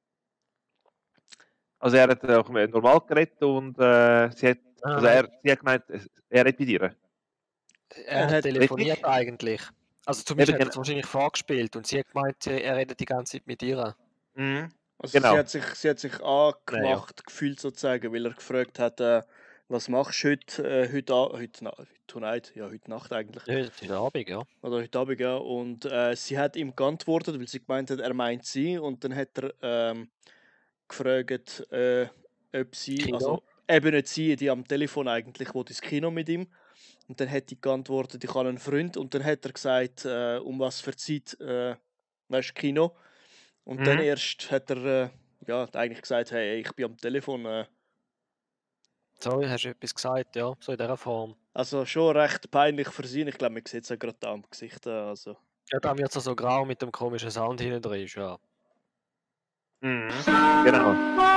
Also er hat auch normal geredet und sie hat gemeint, er redet mit ihr. Er hat telefoniert eigentlich. Also zumindest hat er es wahrscheinlich vorgespielt und sie hat gemeint, er redet die ganze Zeit mit ihr. Mhm. Also Genau. sie hat sich angemacht gefühlt sozusagen, weil er gefragt hat, was machst du heute Nacht eigentlich. Heute Abend, ja. Oder heute Abend, ja. Und sie hat ihm geantwortet, weil sie gemeint hat, er meint sie. Und dann hat er gefragt, ob sie, Kino? also eben nicht sie, die am Telefon eigentlich, wo ins Kino mit ihm. Und dann hat die geantwortet, ich habe einen Freund. Und dann hat er gesagt, um was für Zeit, weißt du, Kino. Und dann erst hat er eigentlich gesagt, hey, ich bin am Telefon. Sorry, hast du etwas gesagt, ja, so in dieser Form. Also schon recht peinlich für sie. Ich glaube, man sieht es ja gerade da am Gesicht. Also. Ja, da wird es so grau mit dem komischen Sound hinten drin, ist, ja. Mhm. Genau.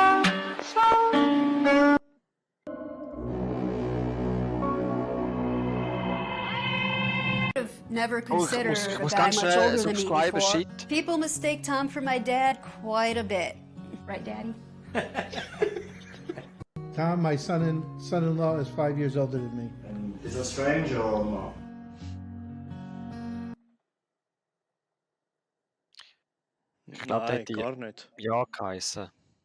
Never ich considered muss a guy ganz much schnell older than me subscriben, before. shit. People mistake Tom for my dad quite a bit. Right, Daddy? Tom, my son-in-law is 5 years older than me. And is that strange or not? Ich glaube, der hätte gar nicht. Ja geheißen.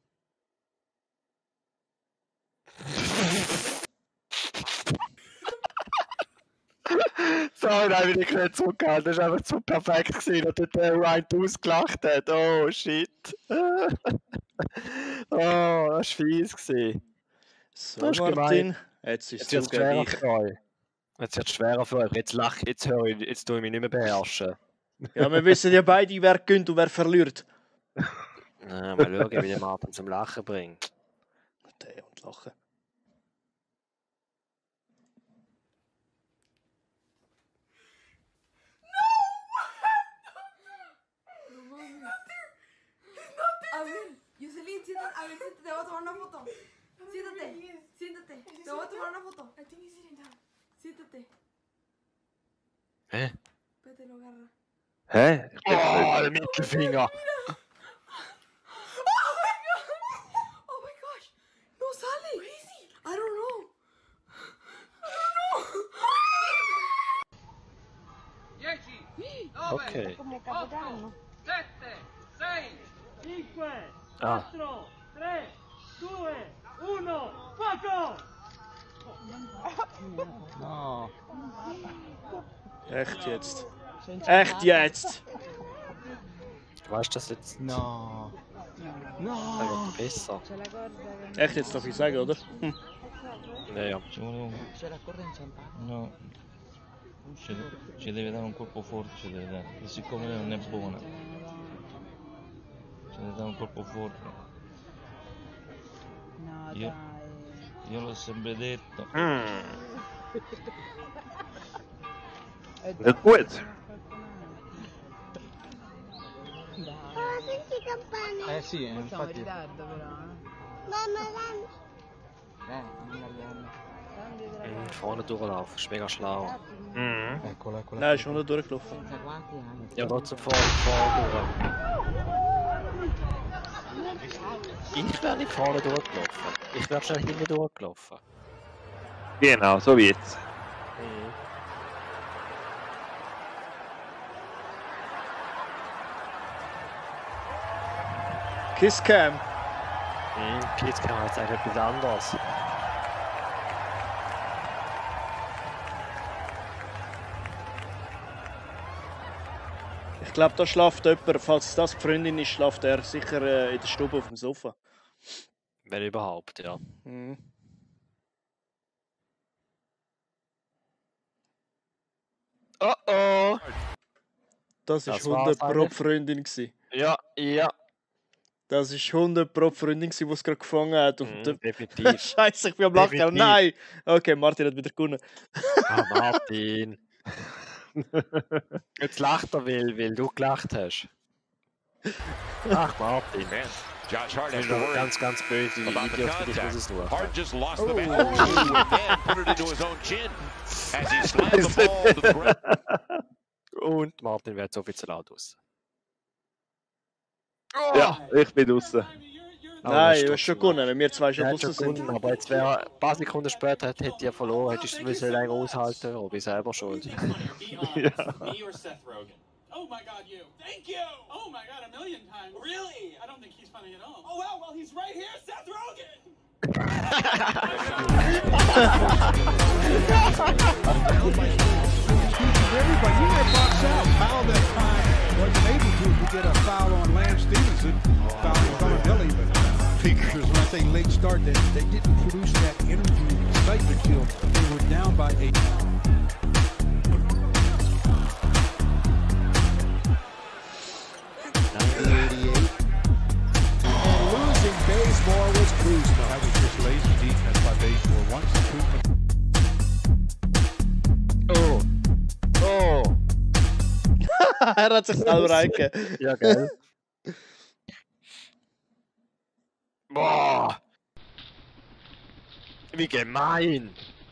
Sorry, nein, bin ich nicht zurückgehalten. Das war einfach zu perfekt gewesen, dass der Ryan ausgelacht hat. Oh, shit. Oh, das war fies gewesen. So, Das ist Martin, jetzt ist es schwerer für euch. Jetzt wird es schwerer für euch. Jetzt tue ich mich nicht mehr beherrschen. Ja, wir wissen ja beide, wer gönnt und wer verliert. Ja, mal schauen, wie der Martin zum Lachen bringt. Der und Lachen. A ver, Jocelyn, siéntate. A ver, te voy a tomar una foto. Siéntate, siéntate. Te voy a tomar una foto. Siéntate. Hä? Espérate, lo agarra. Hä? Oh, der Mittelfinger. Oh my gosh. No sale. Crazy. I don't know. 10, 9, Okay. 8, 7, 6, 5, Ah. 4, 3, 2, 1, fuoco! No. Echt jetzt? Echt jetzt? Weißt du das jetzt? No. No. Das wird besser. Echt jetzt, darf ich sagen, oder? Hm. Ja, ja. C'è la correnza in parte? No, ci deve dare un colpo forte, ci deve dare. E siccome lei non è buona, ci deve dare un colpo forte. No, Io l'ho sempre detto. Ist gut. Oh, senti campane. sì, Siamo in infatti. ritardo però, Mamma, dammi. Vorne durchlaufen, ist mega schlau. Eccola, eccola. Nein, ist schon nicht durchgelaufen. Ja, trotzdem vorne durch. Ich wäre nicht vorne durchgelaufen. Ich wäre schnell hinten durchgelaufen. Genau, so wie jetzt. Kisscam. Kisscam hat eigentlich etwas anderes. Ich glaube, da schlaft jemand. Falls das die Freundin ist, schlaft er sicher in der Stube auf dem Sofa. Wenn überhaupt, ja. Mhm. Oh oh! Das war Das 100 war's Pro eigentlich. Freundin gewesen. Ja, ja. Das ist 100 Pro Freundin gewesen, die es gerade gefangen hat. Und definitiv. Scheiße, ich bin am Lachen. Definitiv. Nein! Okay, Martin hat wieder gewonnen. Ah, Martin. Jetzt lacht er, weil du gelacht hast. Ach, Martin. Josh Hart Das has ist to doch worry ganz, ganz böse about the Videos, die ich muss contact. es schauen. Hart just lost the battle and then put it into his own chin as he slammed the ball to the ground. Und Martin wird so viel zu laut aus. Ja, ich bin draußen. Nein, du hast schon gewonnen, wenn wir zwei schon Er draußen hat schon sind. gewonnen, aber jetzt wäre ein paar Sekunden später hätte er verloren, hättest du es länger aushalten, Robby, selber schuld. Ja. Me or Seth Rogen? Oh my god, you. Thank you! Oh my god, a million times. Really? I don't think he's funny at all. Oh wow, well he's right here, Seth Rogen! Everybody, you let box out. Foul that time wasn't able to get a foul on Lance Stevenson. Foul on Billy, but Pickers, when I say late start, they didn't produce that energy and excitement till they were down by 8. And losing Bazemore was Kuzma. That was just lazy defense by Bazemore. Once Kuzma. Oh! Oh! Er hat sich selber eingegeben. Ja, gell? Boah! Wie gemein!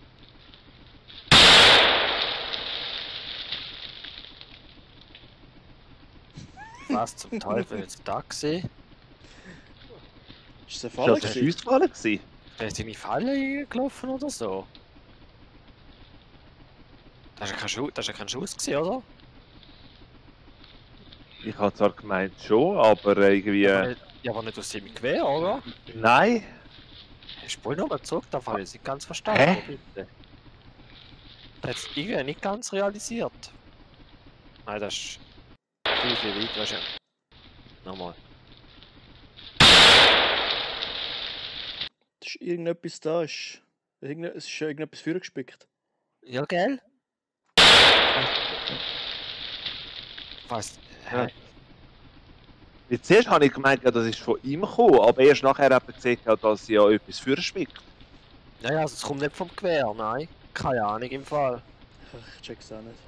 Was zum Teufel jetzt da gewesen? Ist es ein Fall Ist das ein Schussfall gewesen? Der ist in die Falle gelaufen oder so. Das war ja kein Schuss, gewesen, oder? Ich habe zwar gemeint schon, aber irgendwie... Ja, aber nicht aus seinem Gewehr, oder? Nein. Spul nochmal zurück, da habe ich es nicht ganz verstanden. Hä? Bitte. Das hat es irgendwie nicht ganz realisiert. Nein, das ist viel weit, weißt du. Nochmal. Das ist irgendetwas da, es ist schon irgendetwas vorgespickt. Ja, gell? Was? Ja. Jetzt zuerst habe ich gemeint, ja, das ist von ihm gekommen, aber erst nachher habe ich gesehen, dass sie ja etwas vorspickt. Ja, also es kommt nicht vom Gewehr, nein. Keine Ahnung im Fall. Ich check's auch nicht.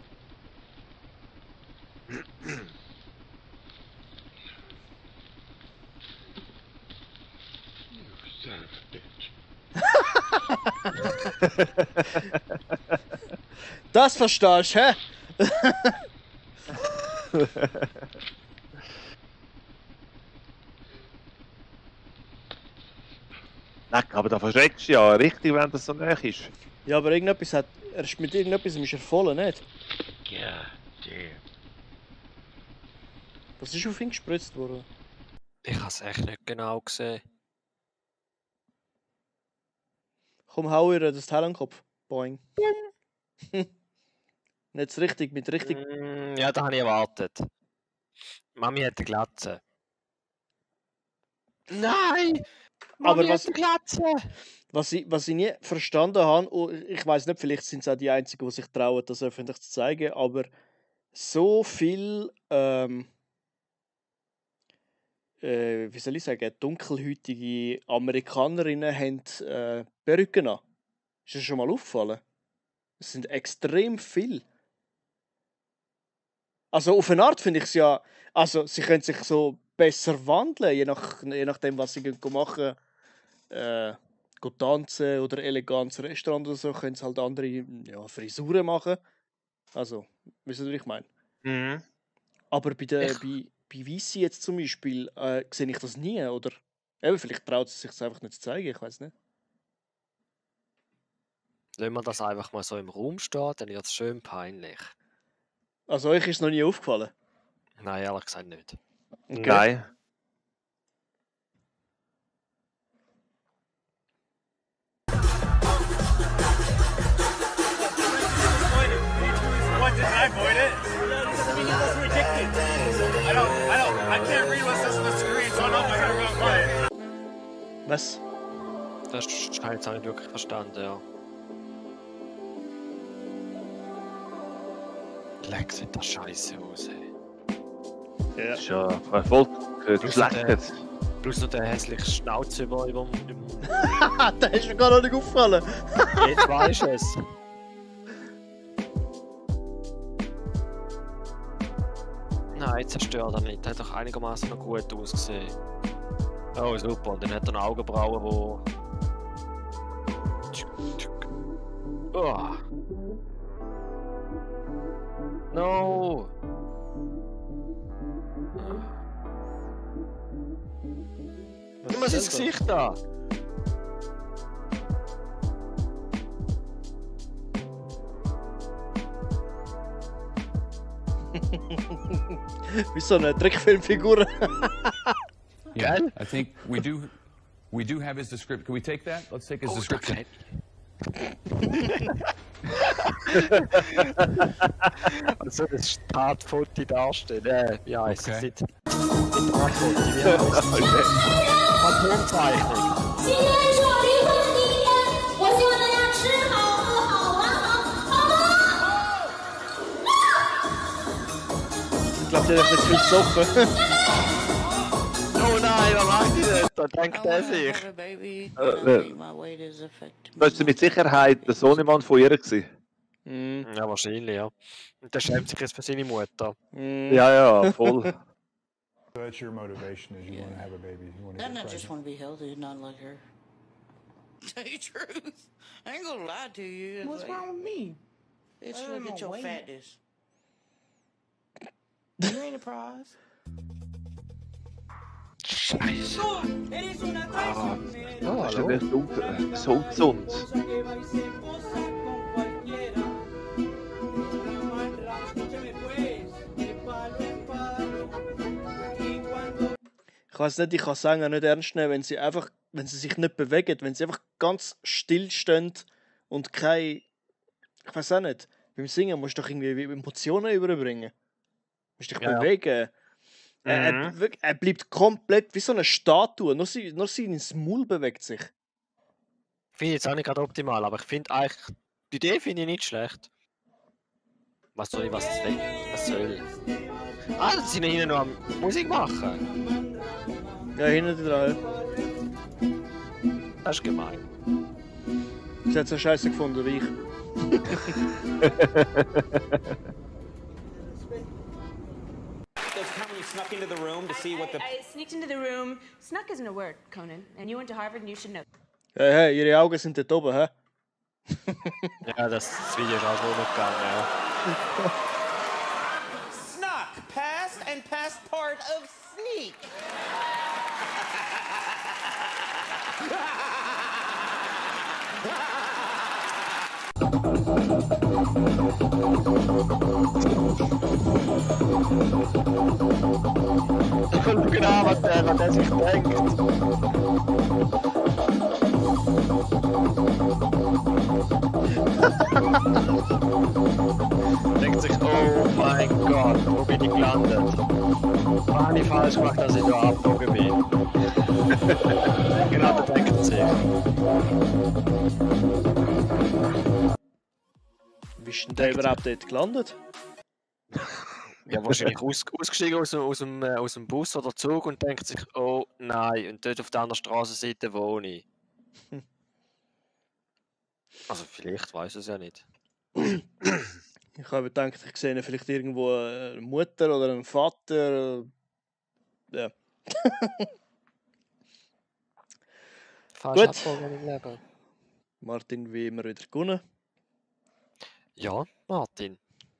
Das verstehst du, hä? Nein, aber da verschreckst du ja richtig, wenn das so nah ist. Ja, aber irgendetwas hat. Er ist mit irgendetwas ist er voll, nicht? Ja, damn. Was ist auf ihn gespritzt worden? Ich habe es echt nicht genau gesehen. Komm, hau ihr das Teil an den Kopf. Boing. Nicht richtig, mit richtig. Ja, da habe ich erwartet. Mami hat eine Glatze. Nein! Mami Aber hat eine Glatze! was ich nie verstanden habe, und ich weiß nicht, vielleicht sind es auch die Einzigen, die sich trauen, das öffentlich zu zeigen, aber so viel, wie soll ich sagen, dunkelhäutige Amerikanerinnen haben Perücken an. Ist das schon mal aufgefallen? Es sind extrem viel. Also auf eine Art finde ich es ja, also sie können sich so besser wandeln, je nachdem, was sie machen. Gehen tanzen oder elegantes Restaurant oder so, können sie halt andere Frisuren machen. Also, wisst ihr, was ich meine? Mhm. Aber bei Weissi jetzt zum Beispiel sehe ich das nie, oder? Eben, vielleicht traut sie sich einfach nicht zu zeigen, ich weiß nicht. Wenn man das einfach mal so im Raum steht, dann wird es schön peinlich. Also euch ist es noch nie aufgefallen? Nein, ehrlich gesagt nicht. Okay. Nein. What did I avoid it? I mean, that's ridiculous. I can't read what's on the screen, so I know if I gotta go quiet. Was? Das habe ich nicht wirklich verstanden, ja. Leck, sieht das scheiße aus, ey. Ja. Ist ja voll geschlechtert. Plus noch der hässliche Schnauze über dem... Der ist mir gar noch nicht aufgefallen. Jetzt weisst du es. Nein, zerstört er nicht. Der hat doch einigermaßen noch gut ausgesehen. Oh, super. Und dann hat er eine Augenbrauen, wo... Oh. No! Nimm mal sein Gesicht an! Wie so eine Trickfilmfigur. Yeah, I think we do have his description. Can we take that? Let's take his description. Also das Startfoto darstellen. Wie heisst es nicht? Nicht Startfoto, wie heisst es? Phantomzeichnung. Ich glaube, der hat nicht viel gesoffen. Oh nein, was macht die denn? Da denkt er sich. Das war mit Sicherheit der Sohnemann von ihr. Ja, wahrscheinlich, ja. Und der schämt sich jetzt für seine Mutter. Ja, ja, voll. So that's your motivation, is you want to have a baby. You want to Doesn't get I just pregnant. want to be healthy, not like her? Tell you the truth. I ain't gonna lie to you. It's What's like, wrong with me? Bitch, I look don't at your know, fatness. You ain't a prize. Scheiße. Das ist ja nicht so gesund. Ich weiß nicht, ich kann Sänger nicht ernst nehmen, wenn sie sich nicht bewegen, wenn sie einfach ganz still stehen und kein. Ich weiß auch nicht. Beim Singen musst du doch irgendwie Emotionen überbringen. Du musst dich bewegen. Er bleibt komplett wie so eine Statue. Nur sein Maul bewegt sich. Finde ich jetzt auch nicht gerade optimal, aber ich finde eigentlich, die Idee finde ich nicht schlecht. Was soll? Ah, sie sind hinten noch am Musik machen. Ja, hinten dran. Das ist gemein. Sie hat so scheiße gefunden wie ich. Snuck into the room to see what the. I sneaked into the room. Snuck isn't a word, Conan. And you went to Harvard and you should know. Hey, ihre Augen sind dort oben, hä? Ja, das Video ist auch schon mitgegangen, ja. Snuck, past and past part of sneak. Ich will genau, was der sich denkt. Denkt sich, oh mein Gott, wo bin ich gelandet? Was habe ich falsch gemacht, dass ich da abgebogen bin? Genau, der denkt sich. Wie ist denn der überhaupt dort gelandet? Ja, wahrscheinlich ausgestiegen aus dem Bus oder Zug und denkt sich, oh nein, und dort auf der anderen Straßenseite wohne ich. Also vielleicht, weiß es ja nicht. Ich habe gedacht, ich sehe vielleicht irgendwo eine Mutter oder einen Vater. Ja. Gut. Im Leben. Martin, wie immer wieder gewonnen. Ja, Martin.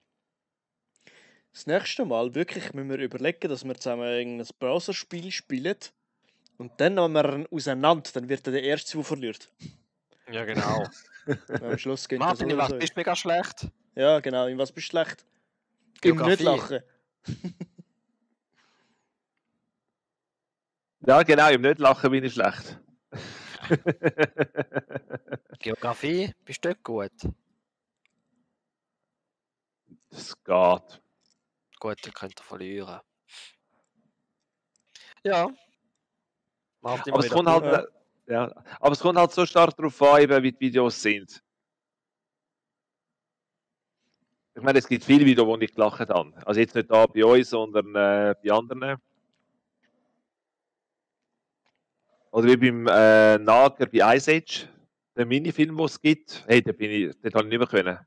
Das nächste Mal wirklich müssen wir überlegen, dass wir zusammen irgendein Browserspiel spielen. Und dann, wenn wir auseinander, dann wird der Erste, der verliert. Ja, genau. Am Schluss geht Martin, in was bist du mega schlecht? Ja, genau. In was bist du schlecht? Im nicht lachen. Ja, genau. Im nicht lachen bin ich schlecht. Geografie, bist du nicht gut? Das geht. Gut, dann könnt ihr verlieren. Ja. Aber es kommt halt, ja. Aber es kommt halt so stark darauf an, wie die Videos sind. Ich meine, es gibt viele Videos, wo ich gelacht habe. Also jetzt nicht da bei uns, sondern bei anderen. Oder wie beim Nager bei Ice Age, der Minifilm, den es gibt. Hey, dort habe ich nicht mehr können.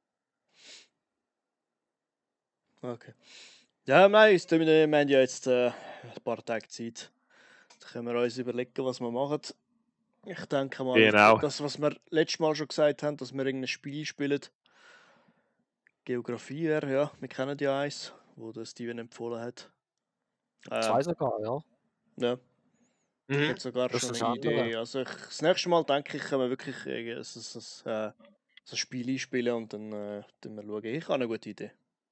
Okay. Ja, nein, wir haben ja jetzt ein paar Tage Zeit. Da können wir uns überlegen, was wir machen. Ich denke mal, genau. Das, was wir letztes Mal schon gesagt haben, dass wir irgendein Spiel spielen. Geografie wäre, ja, wir kennen ja eins, wo der Steven empfohlen hat. 2 sogar, ja. Ja. Ich hätte sogar das schon eine Idee. Also das nächste Mal denke ich, können wir wirklich so ein Spiel einspielen und dann wir schauen. Ich habe eine gute Idee.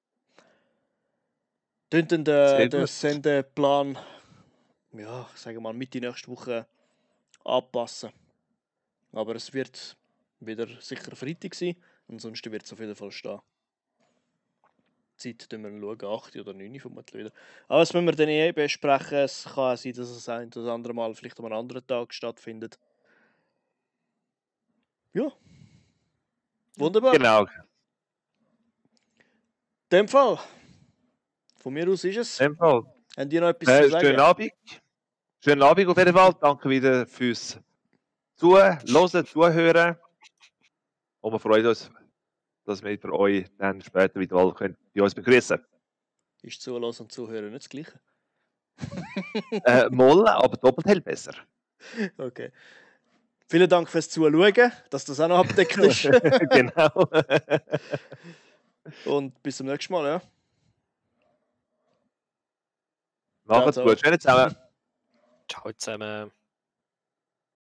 Dann den Sendeplan, ja, ich sage mal, Mitte nächste Woche anpassen. Aber es wird wieder sicher Freitag sein, ansonsten wird es auf jeden Fall stehen. Zeit schauen wir 8 oder 9 vermutlich wieder. Aber das müssen wir dann besprechen. Es kann sein, dass es ein oder andere Mal vielleicht an einem anderen Tag stattfindet. Ja. Wunderbar. Genau. In dem Fall. Von mir aus ist es. In dem Fall. Habt ihr noch etwas zu sagen? Schönen Abend. Schönen Abend auf jeden Fall. Danke wieder fürs Zuhören, Zuhören. Und wir freuen uns, dass wir für euch dann später wieder alle bei uns begrüßen können. Ist Zuhören und Zuhören nicht das Gleiche? Moll, aber doppelt hält besser. Okay. Vielen Dank fürs Zuschauen, dass das auch noch abdeckt ist. Genau. Und bis zum nächsten Mal, ja. Macht's gut. Schönen zusammen. Ciao zusammen.